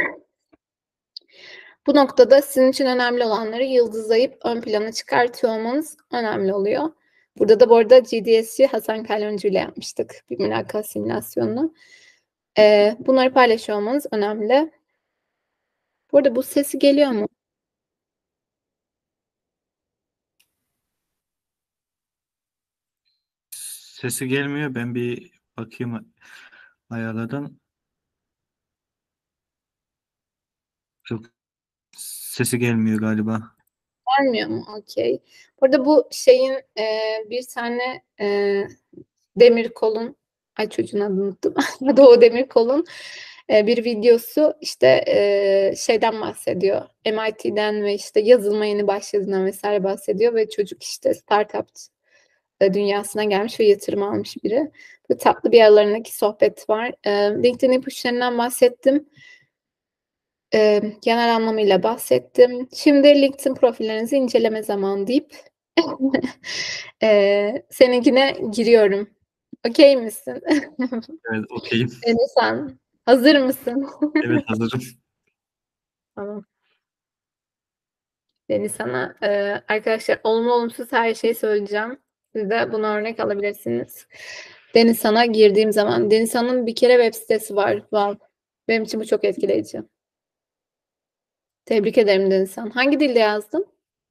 Bu noktada sizin için önemli olanları yıldızlayıp ön plana çıkartıyor olmanız önemli oluyor. Burada da bu arada G D S'ci Hasan Kalyoncu ile yapmıştık bir mülakat simülasyonunu. Ee, bunları paylaşıyor olmanız önemli. Burada bu sesi geliyor mu? Sesi gelmiyor. Ben bir bakayım ayarlardan. Çok sesi gelmiyor galiba. Gelmiyor mu? Okey. Burada bu şeyin e, bir tane e, Demirkol'un, ay çocuğun adını unuttum. Doğu Demirkol'un e, bir videosu işte e, şeyden bahsediyor. M I T'den ve işte yazılıma yeni başladığından vesaire bahsediyor ve çocuk işte startup e, dünyasına gelmiş ve yatırım almış biri. Böyle tatlı bir aralarındaki sohbet var. E, LinkedIn ipuçlarından bahsettim. E, genel anlamıyla bahsettim. Şimdi LinkedIn profillerinizi inceleme zamanı deyip e, seninkine giriyorum. Okey misin? Evet, okeyim. Denizhan, hazır mısın? Evet, hazırım. Tamam. Denizhan'a e, arkadaşlar olumlu olumsuz her şeyi söyleyeceğim. Siz de buna örnek alabilirsiniz. Denizhan'a girdiğim zaman Denizhan'ın bir kere web sitesi var. Wow. Benim için bu çok etkileyici. Tebrik ederim Denizhan. Hangi dilde yazdın?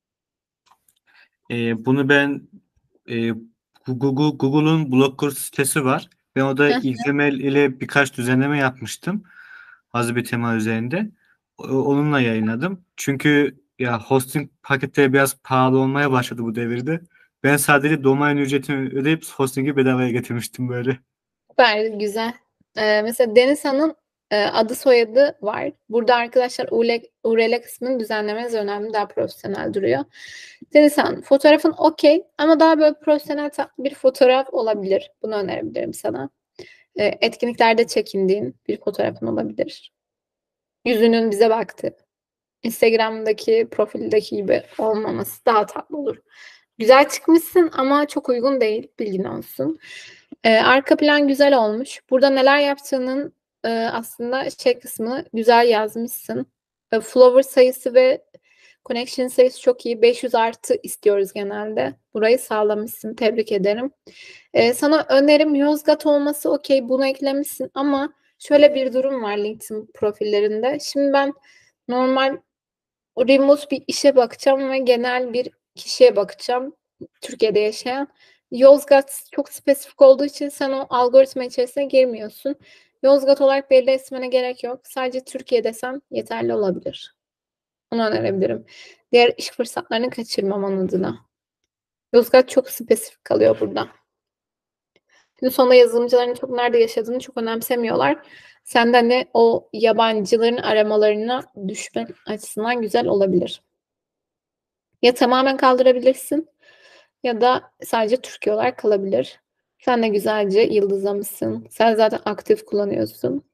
Ee, bunu ben e, Google, Google'un blog kurs sitesi var. Ben orada Heh, X M L ile birkaç düzenleme yapmıştım. Az bir tema üzerinde. O- Onunla yayınladım. Çünkü ya hosting paketleri biraz pahalı olmaya başladı bu devirde. Ben sadece domain ücretini ödeyip hosting'i bedavaya getirmiştim böyle. süper, güzel. Ee, mesela Denizhan'ın e, adı soyadı var. Burada arkadaşlar U R L, U R L kısmını düzenlemeniz önemli. Daha profesyonel duruyor. Denizhan, fotoğrafın okey ama daha böyle profesyonel tatlı bir fotoğraf olabilir. Bunu önerebilirim sana. Ee, etkinliklerde çekindiğin bir fotoğrafın olabilir. Yüzünün bize baktı. Instagram'daki profildeki gibi olmaması daha tatlı olur. Güzel çıkmışsın ama çok uygun değil. Bilgin olsun. Ee, arka plan güzel olmuş. Burada neler yaptığının e, aslında şey kısmı güzel yazmışsın. E, follower sayısı ve connection sayısı çok iyi. beş yüz artı istiyoruz genelde. Burayı sağlamışsın. Tebrik ederim. E, sana önerim Yozgat olması okey. Bunu eklemişsin ama şöyle bir durum var LinkedIn profillerinde. Şimdi ben normal remote bir işe bakacağım ve genel bir kişiye bakacağım. Türkiye'de yaşayan. Yozgat çok spesifik olduğu için sen o algoritma içerisine girmiyorsun. Yozgat olarak belli etmene gerek yok. Sadece Türkiye desem yeterli olabilir. Onu önerebilirim. Diğer iş fırsatlarını kaçırmaman adına. Yozgat çok spesifik kalıyor burada. Günün sonunda yazılımcıların çok nerede yaşadığını çok önemsemiyorlar. Sen de hani o yabancıların aramalarına düşme açısından güzel olabilir. Ya tamamen kaldırabilirsin ya da sadece Türkiye olarak kalabilir. Sen de güzelce yıldızlamışsın. Sen zaten aktif kullanıyorsun.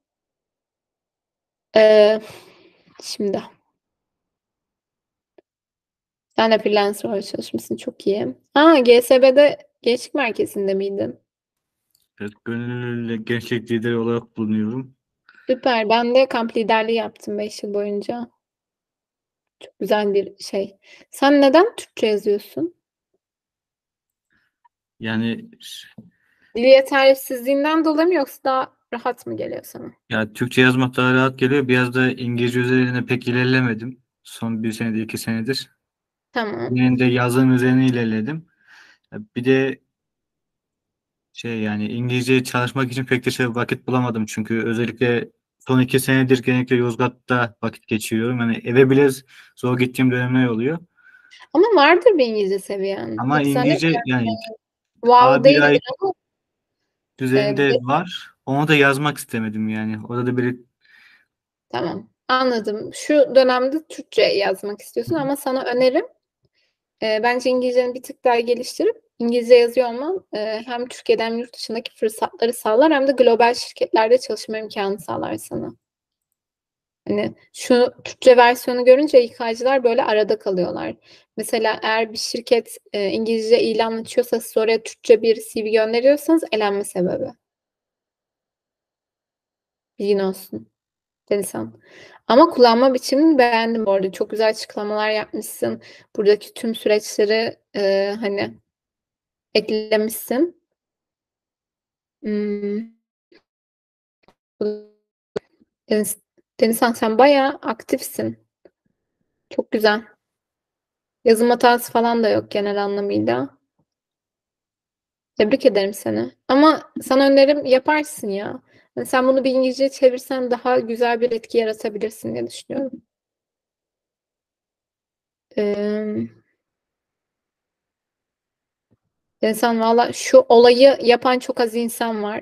Ee, şimdi sen de freelancer olarak çalışmışsın. Çok iyi. Aa, G S B'de gençlik merkezinde miydin? Evet, gönüllü gençlik lideri olarak bulunuyorum. Süper. Ben de kamp liderliği yaptım beş yıl boyunca. Çok güzel bir şey. Sen neden Türkçe yazıyorsun? Yani Dil yetersizliğinden dolayı mı yoksa daha rahat mı geliyor sana? ya Türkçe yazmak daha rahat geliyor. Biraz da İngilizce üzerine pek ilerlemedim. Son bir senedir, iki senedir. Tamam. Yine de yazılım üzerine ilerledim. Ya bir de şey yani İngilizce çalışmak için pek de şey vakit bulamadım. Çünkü özellikle son iki senedir genellikle Yozgat'ta vakit geçiriyorum. Yani eve bile zor gittiğim dönemler oluyor. Ama vardır bir İngilizce seviyen. Ama Yoksa ne? İngilizce yani Wow A bir değildir ay ama e, düzeyinde de- var. Onu da yazmak istemedim yani. Orada da bir tamam. Anladım. Şu dönemde Türkçe yazmak istiyorsun ama sana önerim e, bence İngilizceni bir tık daha geliştirip İngilizce yazıyor olman e, hem Türkiye'de hem yurt dışındaki fırsatları sağlar hem de global şirketlerde çalışma imkanı sağlar sana. Hani şu Türkçe versiyonu görünce İK'cılar böyle arada kalıyorlar. Mesela eğer bir şirket e, İngilizce ilan açıyorsa siz oraya Türkçe bir C V gönderiyorsanız elenme sebebi. Bilgin olsun. Denizhan. Ama kullanma biçimini beğendim bu arada. Çok güzel açıklamalar yapmışsın. Buradaki tüm süreçleri e, hani eklemişsin. Hmm. Deniz, Denizhan sen bayağı aktifsin. Çok güzel. Yazım hatası falan da yok genel anlamıyla. Tebrik ederim seni. Ama sana önerim yaparsın ya. Hani sen bunu bir İngilizce çevirsen daha güzel bir etki yaratabilirsin diye düşünüyorum. Ee, insan valla şu olayı yapan çok az insan var.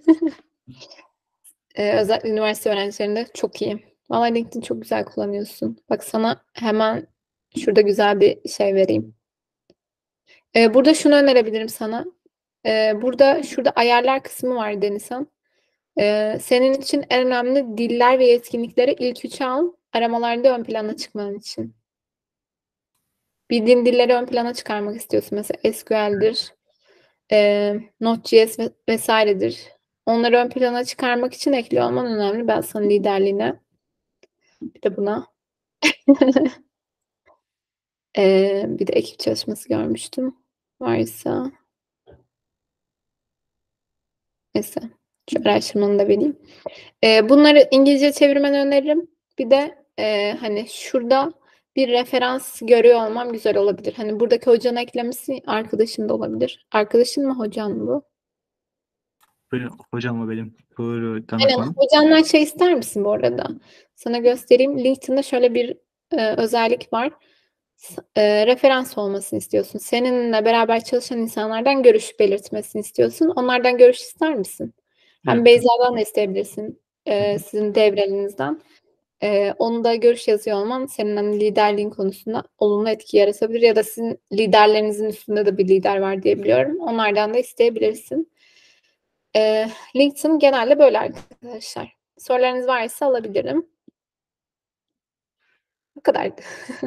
Ee, özellikle üniversite öğrencilerinde çok iyi. Valla LinkedIn çok güzel kullanıyorsun. Bak sana hemen şurada güzel bir şey vereyim. Ee, burada şunu önerebilirim sana. Ee, burada şurada ayarlar kısmı var Denizhan. Ee, senin için en önemli diller ve yetkinlikleri ilk üçe al. Aramalarda ön plana çıkman için. Bildiğin dilleri ön plana çıkarmak istiyorsun. Mesela S Q L'dir, e, Node.js ve- vesairedir. Onları ön plana çıkarmak için ekliyor olman önemli. Ben sana liderliğine bir de buna e, bir de ekip çalışması görmüştüm. Varsa neyse. Şu araştırmanı da vereyim. E, bunları İngilizce çevirmeni öneririm. Bir de e, hani şurada bir referans görüyor olmam güzel olabilir. Hani buradaki hocanı eklemişsin, arkadaşın da olabilir. Arkadaşın mı hocan mı bu? böyle hocam o benim. Buyur Aynen. danışmanım. Hocandan şey ister misin bu arada? Sana göstereyim. LinkedIn'de şöyle bir e, özellik var. S- e, referans olmasını istiyorsun. Seninle beraber çalışan insanlardan görüş belirtmesini istiyorsun. Onlardan görüş ister misin? Hem Evet. Tabii. Beyza'dan da isteyebilirsin. e, sizin devrelinizden. E, onu da görüş yazıyor olman senin hani liderliğin konusunda olumlu etki yaratabilir ya da sizin liderlerinizin üstünde de bir lider var diye biliyorum. Onlardan da isteyebilirsin. E, LinkedIn genelde böyle arkadaşlar. Sorularınız varsa alabilirim. Bu kadardı.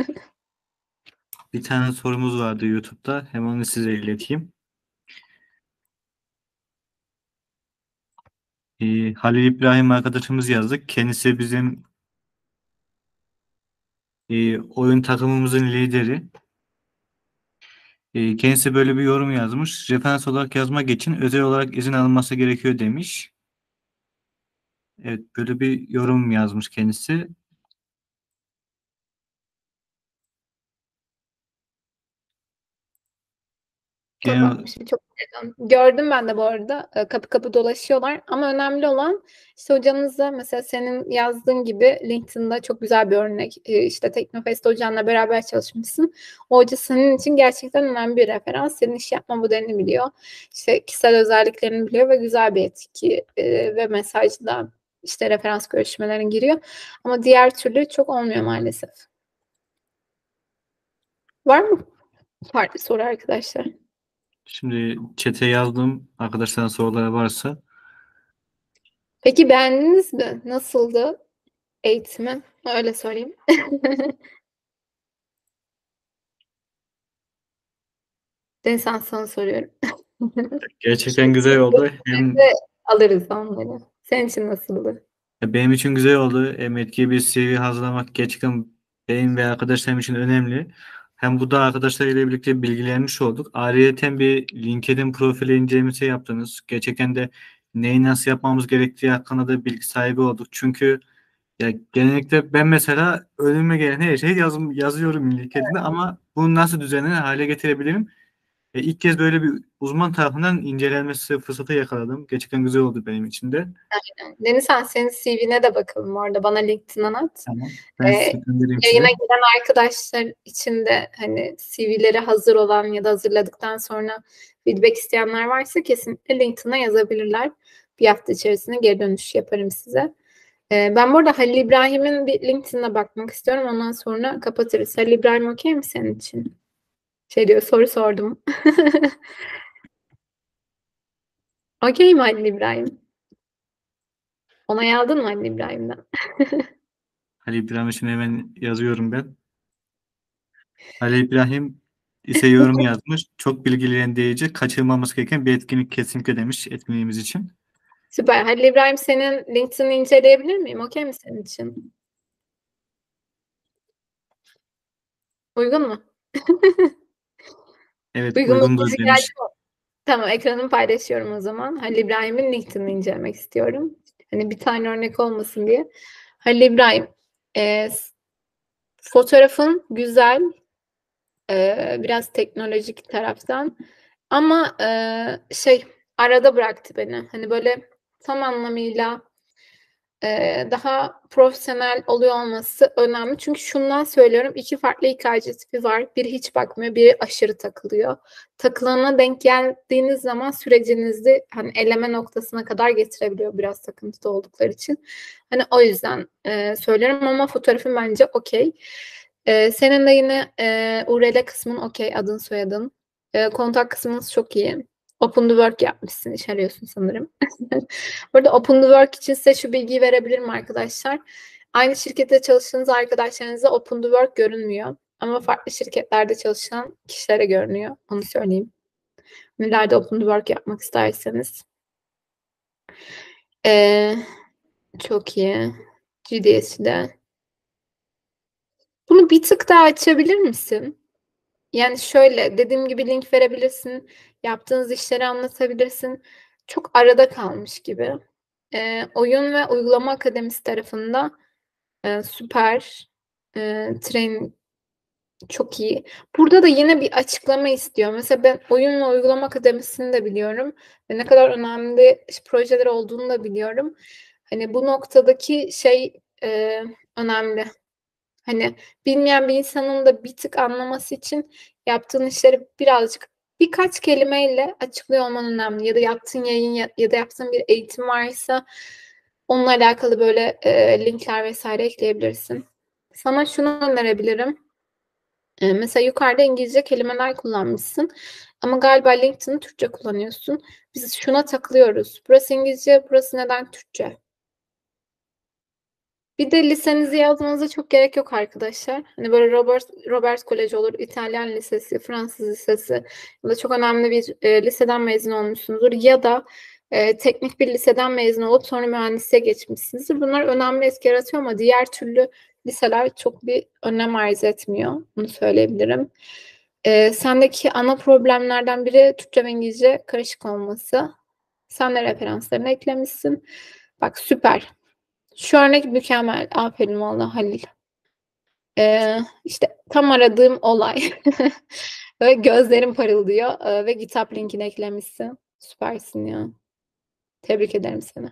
Bir tane sorumuz vardı YouTube'da. Hem onu size ileteyim. Ee, Halil İbrahim arkadaşımız yazdık. Kendisi bizim e, oyun takımımızın lideri. E, kendisi böyle bir yorum yazmış. Referans olarak yazmak için özel olarak izin alınması gerekiyor demiş. Evet, böyle bir yorum yazmış kendisi. Tamam. Genel, Şimdi çok pardon. Gördüm ben de bu arada. E, Kapı kapı dolaşıyorlar. Ama önemli olan işte hocanızla mesela senin yazdığın gibi LinkedIn'da çok güzel bir örnek. E, işte Teknofest hocanla beraber çalışmışsın. O hoca senin için gerçekten önemli bir referans. Senin iş yapma modelini biliyor. İşte kişisel özelliklerini biliyor ve güzel bir etki e, ve mesajda işte referans görüşmelerine giriyor. Ama diğer türlü çok olmuyor maalesef. Var mı farklı soru arkadaşlar? şimdi chat'e yazdım. Arkadaşların soruları varsa. Peki beğendiniz mi? Nasıldı eğitimi? Öyle sorayım. Denizhan sana soruyorum. Gerçekten güzel oldu. Hem De alırız onları. Senin için nasıldı? benim için güzel oldu. Hem etkili bir C V hazırlamak gerçekten benim ve arkadaşlarım için önemli. Hem bu da arkadaşlarıyla birlikte bilgilenmiş olduk. Ayrıyeten bir LinkedIn profili incelemesi yaptınız. Gerçekten de neyi nasıl yapmamız gerektiği hakkında da bilgi sahibi olduk. Çünkü ya genellikle ben mesela önüme gelen her şeyi yazım, yazıyorum LinkedIn'de ama bunu nasıl düzenli hale getirebilirim? E, ilk kez böyle bir uzman tarafından incelenmesi fırsatı yakaladım. Gerçekten güzel oldu benim için de. Denizhan, senin C V'ne de bakalım orada. Bana LinkedIn'den at. Tamam. Ben Ee, size göndereyim Yayına size. gelen arkadaşlar için de hani C V'leri hazır olan ya da hazırladıktan sonra feedback isteyenler varsa kesinlikle LinkedIn'a yazabilirler. Bir hafta içerisinde geri dönüş yaparım size. Ee, ben bu arada Halil İbrahim'in bir LinkedIn'e bakmak istiyorum. Ondan sonra kapatırız. Halil İbrahim okey mi senin için? Şey diyor, soru sordum. Okey mi Halil İbrahim? Onay aldın mı Halil İbrahim'den? Halil İbrahim için hemen yazıyorum ben. Halil İbrahim ise yorum yazmış. Çok bilgilendiриci, kaçırmamız gereken bir etkinlik kesinlikle demiş etkinliğimiz için. Süper. Halil İbrahim, senin LinkedIn'i inceleyebilir miyim? Okey mi senin için? Uygun mu? Evet, Uygunluk uygundur müzik geldi demiş. mi? Tamam, ekranımı paylaşıyorum o zaman. Halil İbrahim'in LinkedIn'ini incelemek istiyorum. Hani bir tane örnek olmasın diye. Halil İbrahim, e, fotoğrafın güzel, e, biraz teknolojik taraftan ama e, şey arada bıraktı beni. Hani böyle tam anlamıyla e, daha profesyonel oluyor olması önemli. Çünkü şundan söylüyorum, iki farklı İK tipi var. Biri hiç bakmıyor, biri aşırı takılıyor. Takılana denk geldiğiniz zaman sürecinizi hani eleme noktasına kadar getirebiliyor biraz takıntıda oldukları için. Hani o yüzden e, söylüyorum ama fotoğrafın bence okey. E, senin de yine e, U R L kısmın okey, adın soyadın. E, kontak kısmınız çok iyi. Open to work yapmışsın, iş arıyorsun sanırım. Burada Open to Work için size şu bilgiyi verebilirim arkadaşlar. Aynı şirkette çalıştığınız arkadaşlarınıza Open to Work görünmüyor. Ama farklı şirketlerde çalışan kişilere görünüyor. Onu söyleyeyim. Nelerde Open to Work yapmak isterseniz. Ee, Çok iyi. G D S'i. Bunu bir tık daha açabilir misin? Yani şöyle, dediğim gibi link verebilirsin. Yaptığınız işleri anlatabilirsin. Çok arada kalmış gibi. Ee, oyun ve uygulama akademisi tarafında e, süper. E, train çok iyi. Burada da yine bir açıklama istiyor. Mesela ben oyun ve uygulama akademisini de biliyorum. Ve ne kadar önemli projeler olduğunu da biliyorum. Hani bu noktadaki şey e, önemli. Hani bilmeyen bir insanın da bir tık anlaması için yaptığın işleri birazcık birkaç kelimeyle açıklıyor olman önemli. Ya da yaptığın yayın ya, ya da yaptığın bir eğitim varsa onunla alakalı böyle e, linkler vesaire ekleyebilirsin. Sana şunu önerebilirim. E, mesela yukarıda İngilizce kelimeler kullanmışsın. Ama galiba LinkedIn'i Türkçe kullanıyorsun. Biz şuna takılıyoruz. Burası İngilizce, burası neden Türkçe? Bir de lisenizi yazmanıza çok gerek yok arkadaşlar. Hani böyle Robert, Robert Koleji olur, İtalyan lisesi, Fransız lisesi ya da çok önemli bir e, liseden mezun olmuşsunuzdur ya da e, teknik bir liseden mezun olup sonra mühendisliğe geçmişsinizdir. Bunlar önemli etki yaratıyor ama diğer türlü liseler çok bir önem arz etmiyor. Bunu söyleyebilirim. E, sendeki ana problemlerden biri Türkçe ve İngilizce karışık olması. Sen de referanslarını eklemişsin. Bak süper. Şu örnek mükemmel. Aferin valla Halil. Ee, işte tam aradığım olay. Ve gözlerim parıldıyor. Ee, ve GitHub linkini eklemişsin. Süpersin ya. Tebrik ederim seni.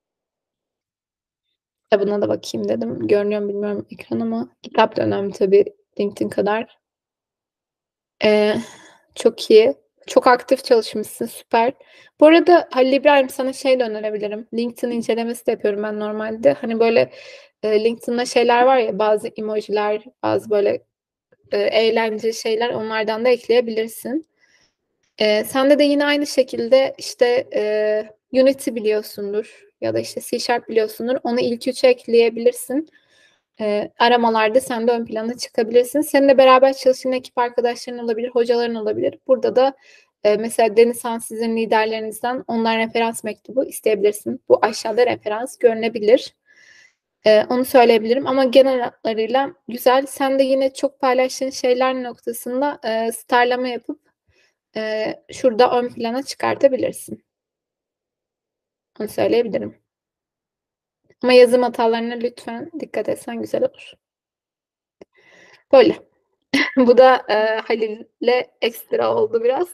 Kitabına da bakayım dedim. Görünüyor mu bilmiyorum ekran ama kitap da önemli tabii LinkedIn kadar. Ee, Çok iyi. Çok aktif çalışmışsın. Süper. Bu arada Halil İbrahim, sana şey de önerebilirim. LinkedIn incelemesi de yapıyorum ben normalde. Hani böyle e, LinkedIn'da şeyler var ya, bazı emojiler, bazı böyle e, eğlence şeyler, onlardan da ekleyebilirsin. E, sende de yine aynı şekilde işte e, Unity biliyorsundur ya da işte C Sharp biliyorsundur. Onu ilk üçe ekleyebilirsin. E, aramalarda sen de ön plana çıkabilirsin. Seninle beraber çalışan ekip arkadaşların olabilir, hocaların olabilir. Burada da e, mesela Denizhan, sizin liderlerinizden ondan referans mektubu isteyebilirsin. Bu aşağıda referans görünebilir. Ee, onu söyleyebilirim ama genel hatlarıyla güzel. Sen de yine çok paylaştığın şeyler noktasında e, starlama yapıp e, şurada ön plana çıkartabilirsin. Onu söyleyebilirim. Ama yazım hatalarına lütfen dikkat etsen güzel olur. Böyle. Bu da e, Halil'le ekstra oldu biraz.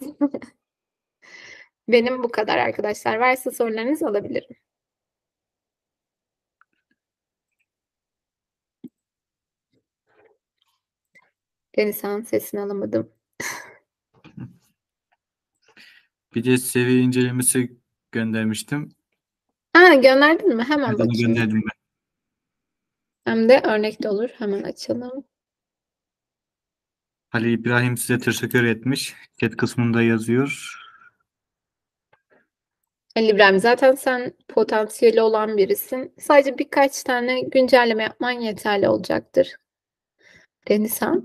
Benim bu kadar arkadaşlar. Varsa sorularınızı alabilirim. Denizhan sesini alamadım. Bir de seviye incelemesi göndermiştim. Ha, gönderdin mi? Hemen Evet, onu bakayım. gönderdim ben. Hem de örnek de olur. Hemen açalım. Ali İbrahim size teşekkür etmiş. Chat kısmında yazıyor. Ali İbrahim, zaten sen potansiyeli olan birisin. Sadece birkaç tane güncelleme yapman yeterli olacaktır. Denizhan.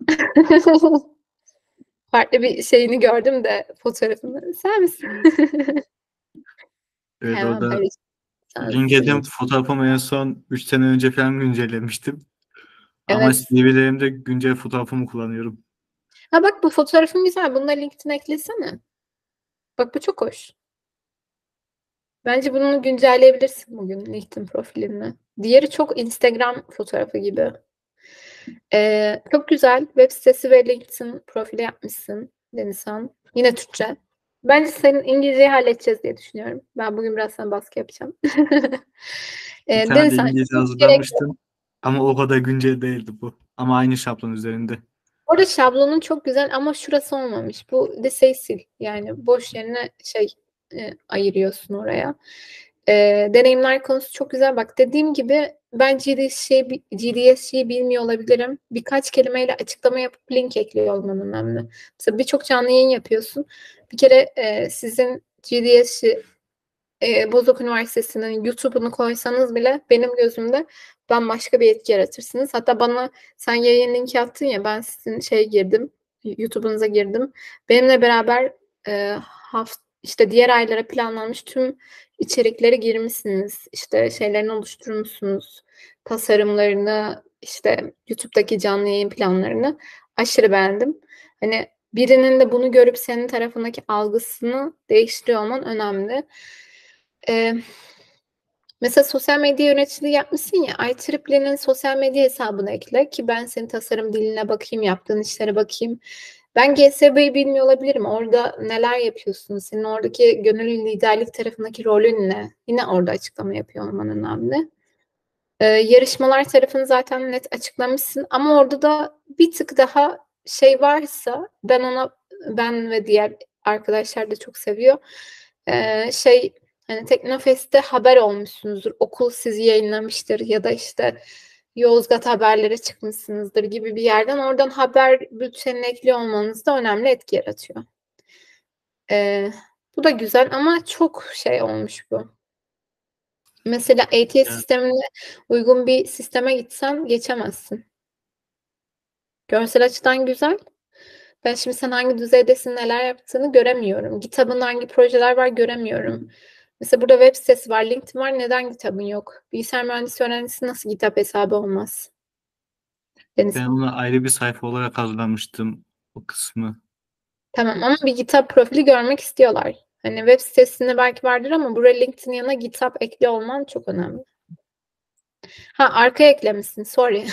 Farklı bir şeyini gördüm de fotoğrafını. Sen misin? Evet, Hemen orada paylaşayım. LinkedIn Sensin. fotoğrafımı en son üç sene önce falan güncellemiştim. Ama Evet. C V'lerimde güncel fotoğrafımı kullanıyorum. Ha bak, bu fotoğrafın güzel. Bunu da LinkedIn'e eklesene. Bak bu çok hoş. Bence bunu güncelleyebilirsin bugün LinkedIn profiline. Diğeri çok Instagram fotoğrafı gibi. Ee, çok güzel. Web sitesi ve LinkedIn profili yapmışsın Denizhan. Yine Türkçe. Bence senin İngilizceyi halledeceğiz diye düşünüyorum. Ben bugün biraz sana baskı yapacağım. Bir Ee, tane de Denizhan, İngilizce hiç gerek yok. hazırlamıştım. Ama o kadar güncel değildi bu. Ama aynı şablon üzerinde. Orada şablonun çok güzel ama şurası olmamış. Bu liseyi sil. Yani boş yerine şey e, ayırıyorsun oraya. E, deneyimler konusu çok güzel. Bak dediğim gibi ben G D S şey, G D S şeyi bilmiyor olabilirim. Birkaç kelimeyle açıklama yapıp link ekliyor olman önemli. Mesela birçok canlı yayın yapıyorsun. Bir kere e, sizin G D S e, Bozok Üniversitesi'nin YouTube'unu koysanız bile benim gözümde bambaşka bir etki yaratırsınız. Hatta bana sen yayın linki attın ya, ben sizin şey girdim, YouTube'unuza girdim. Benimle beraber e, haft işte diğer aylara planlanmış tüm içerikleri girmişsiniz. İşte şeylerini oluşturmuşsunuz. Tasarımlarını, işte YouTube'daki canlı yayın planlarını aşırı beğendim. Hani birinin de bunu görüp senin tarafındaki algısını değiştiriyor olman önemli. Ee, mesela sosyal medya yöneticiliği yapmışsın ya, I E E E'nin sosyal medya hesabını ekle ki ben senin tasarım diline bakayım, yaptığın işlere bakayım. Ben G S B'yi bilmiyor olabilirim. Orada neler yapıyorsun? Senin oradaki gönüllü liderlik tarafındaki rolün ne? Yine orada açıklama yapıyor olman önemli. Ee, yarışmalar tarafını zaten net açıklamışsın ama orada da bir tık daha şey varsa, ben ona, ben ve diğer arkadaşlar da çok seviyor. Ee, şey hani Teknofest'te haber olmuşsunuzdur. Okul sizi yayınlamıştır ya da işte Yozgat haberlere çıkmışsınızdır gibi bir yerden oradan haber bültenine ekliyor olmanız da önemli etki yaratıyor. Ee, bu da güzel ama çok şey olmuş bu. Mesela A T S Yani sistemine uygun bir sisteme gitsen geçemezsin. Görsel açıdan güzel. Ben şimdi sen hangi düzeydesin, neler yaptığını göremiyorum. GitHub'ın hangi projeler var göremiyorum. Mesela burada web sitesi var, LinkedIn var. Neden GitHub'ın yok? Bilgisayar mühendisi öğrencisi nasıl GitHub hesabı olmaz? Deniz. ben ona ayrı bir sayfa olarak hazırlamıştım o kısmı. Tamam ama bir GitHub profili görmek istiyorlar. Hani web sitesinde belki vardır ama buraya LinkedIn yanına GitHub ekli olman çok önemli. Ha, arkaya eklemişsin. Sorry.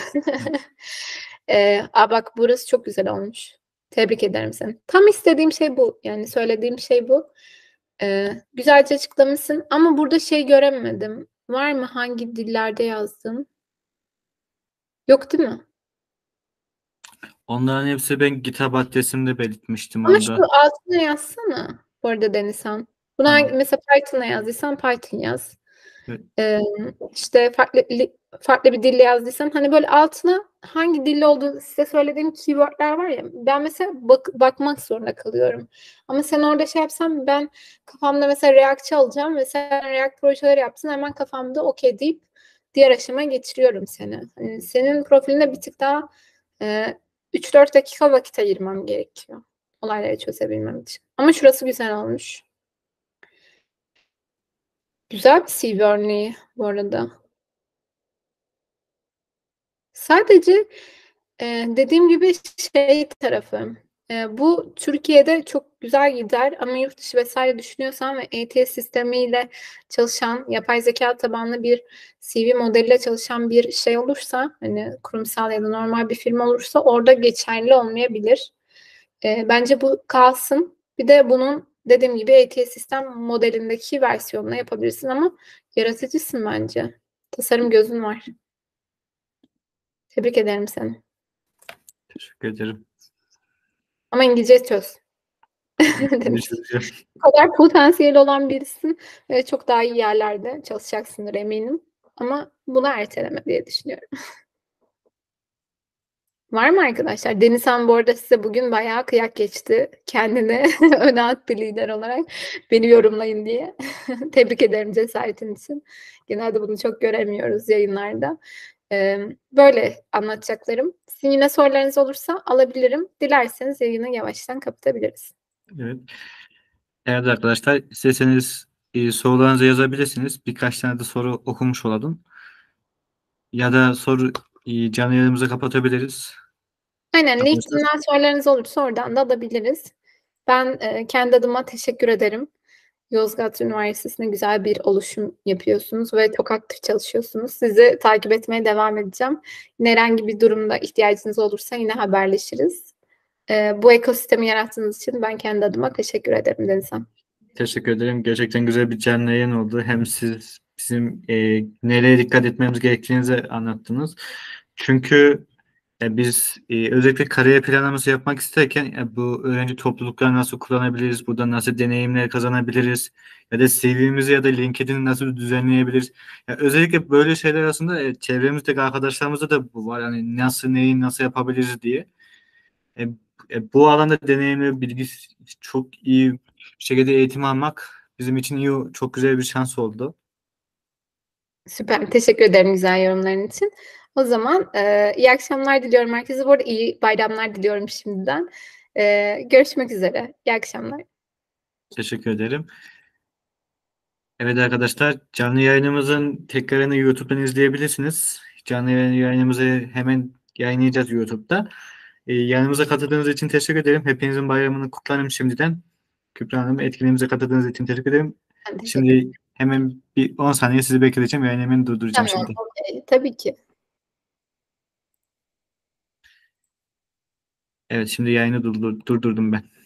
Ee, aa bak burası çok güzel olmuş. Tebrik ederim seni. Tam istediğim şey bu. Yani söylediğim şey bu. Ee, güzelce açıklamışsın ama burada şey göremedim. Var mı hangi dillerde yazdın? Yok değil mi? Onların hepsi ben GitHub adresimde belirtmiştim Ama şu orada. altına yazsana. Bu arada Denizhan. Buna hangi- Tamam. mesela Python'la yazdıysan Python yaz. Evet. Ee, işte farklı li- farklı bir dille yazdıysan hani böyle altına hangi dille olduğunu size söylediğim keywordler var ya, ben mesela bak, bakmak zorunda kalıyorum. Ama sen orada şey yapsan, ben kafamda mesela React'çı alacağım ve sen React projeleri yapsın, hemen kafamda okey deyip diğer aşamaya geçiriyorum seni. Hani senin profiline bir tık daha e, üç dört dakika vakit ayırmam gerekiyor olayları çözebilmem için. Ama şurası güzel olmuş. Güzel bir C V örneği bu arada. Sadece e, dediğim gibi şey tarafı, e, bu Türkiye'de çok güzel gider ama yurt dışı vesaire düşünüyorsan ve A T S sistemiyle çalışan, yapay zeka tabanlı bir C V modeliyle çalışan bir şey olursa, hani kurumsal ya da normal bir firma olursa orada geçerli olmayabilir. E, bence bu kalsın. Bir de bunun dediğim gibi A T S sistem modelindeki versiyonunu yapabilirsin ama yaratıcısın bence. Tasarım gözün var. Tebrik ederim seni. Teşekkür ederim. Ama İngilizce çöz. Görüşürüz. Bu kadar potansiyeli olan birisin. Ve çok daha iyi yerlerde çalışacaksındır eminim. Ama bunu erteleme diye düşünüyorum. Var mı arkadaşlar? Denizhan bu arada size bugün bayağı kıyak geçti. Kendini öne attı lider olarak. Beni yorumlayın diye. Tebrik ederim cesaretin için. Genelde bunu çok göremiyoruz yayınlarda. Ee, böyle anlatacaklarım. Sizin yine sorularınız olursa alabilirim. Dilerseniz yayını yavaştan kapatabiliriz. Evet. Evet arkadaşlar, isterseniz e, sorularınızı yazabilirsiniz. Birkaç tane de soru okumuş olalım. Ya da soru e, canlı yayınımızı kapatabiliriz. Aynen, Arkadaşlar, LinkedIn'den sorularınız olursa oradan da alabiliriz. Ben e, kendi adıma teşekkür ederim. Yozgat Üniversitesi'nde güzel bir oluşum yapıyorsunuz ve çok aktif çalışıyorsunuz. Sizi takip etmeye devam edeceğim. Yine herhangi bir durumda ihtiyacınız olursa yine haberleşiriz. E, bu ekosistemi yarattığınız için ben kendi adıma teşekkür ederim Denizhan. teşekkür ederim. Gerçekten güzel bir canlı yayın oldu. Hem siz bizim e, nereye dikkat etmemiz gerektiğinizi anlattınız. Çünkü e, biz e, özellikle kariyer planlaması yapmak isterken e, bu öğrenci topluluklarını nasıl kullanabiliriz, burada nasıl deneyimler kazanabiliriz ya da C V'mizi ya da LinkedIn'i nasıl düzenleyebiliriz. Ya özellikle böyle şeyler aslında e, çevremizdeki arkadaşlarımızda da bu var. Yani nasıl neyi nasıl yapabiliriz diye. E, e, bu alanda deneyimli bilgi çok iyi bir şekilde eğitim almak bizim için iyi, çok güzel bir şans oldu. Süper. Teşekkür ederim güzel yorumların için. O zaman e, iyi akşamlar diliyorum herkese. Bu arada iyi bayramlar diliyorum şimdiden. E, görüşmek üzere. İyi akşamlar. Teşekkür ederim. Evet arkadaşlar, canlı yayınımızın tekrarını YouTube'dan izleyebilirsiniz. Canlı yayın- yayınımızı hemen yayınlayacağız YouTube'da. Ee, yanımıza katıldığınız için teşekkür ederim. Hepinizin bayramını kutlarım şimdiden. Kübra Hanım, etkinliğimize katıldığınız için teşekkür ederim. Ben teşekkür ederim. Şimdi hemen bir on saniye sizi bekleteceğim. Yayını hemen durduracağım Tamam. şimdi. Okey. Tabii ki. Evet, şimdi yayını durdur- durdurdum ben.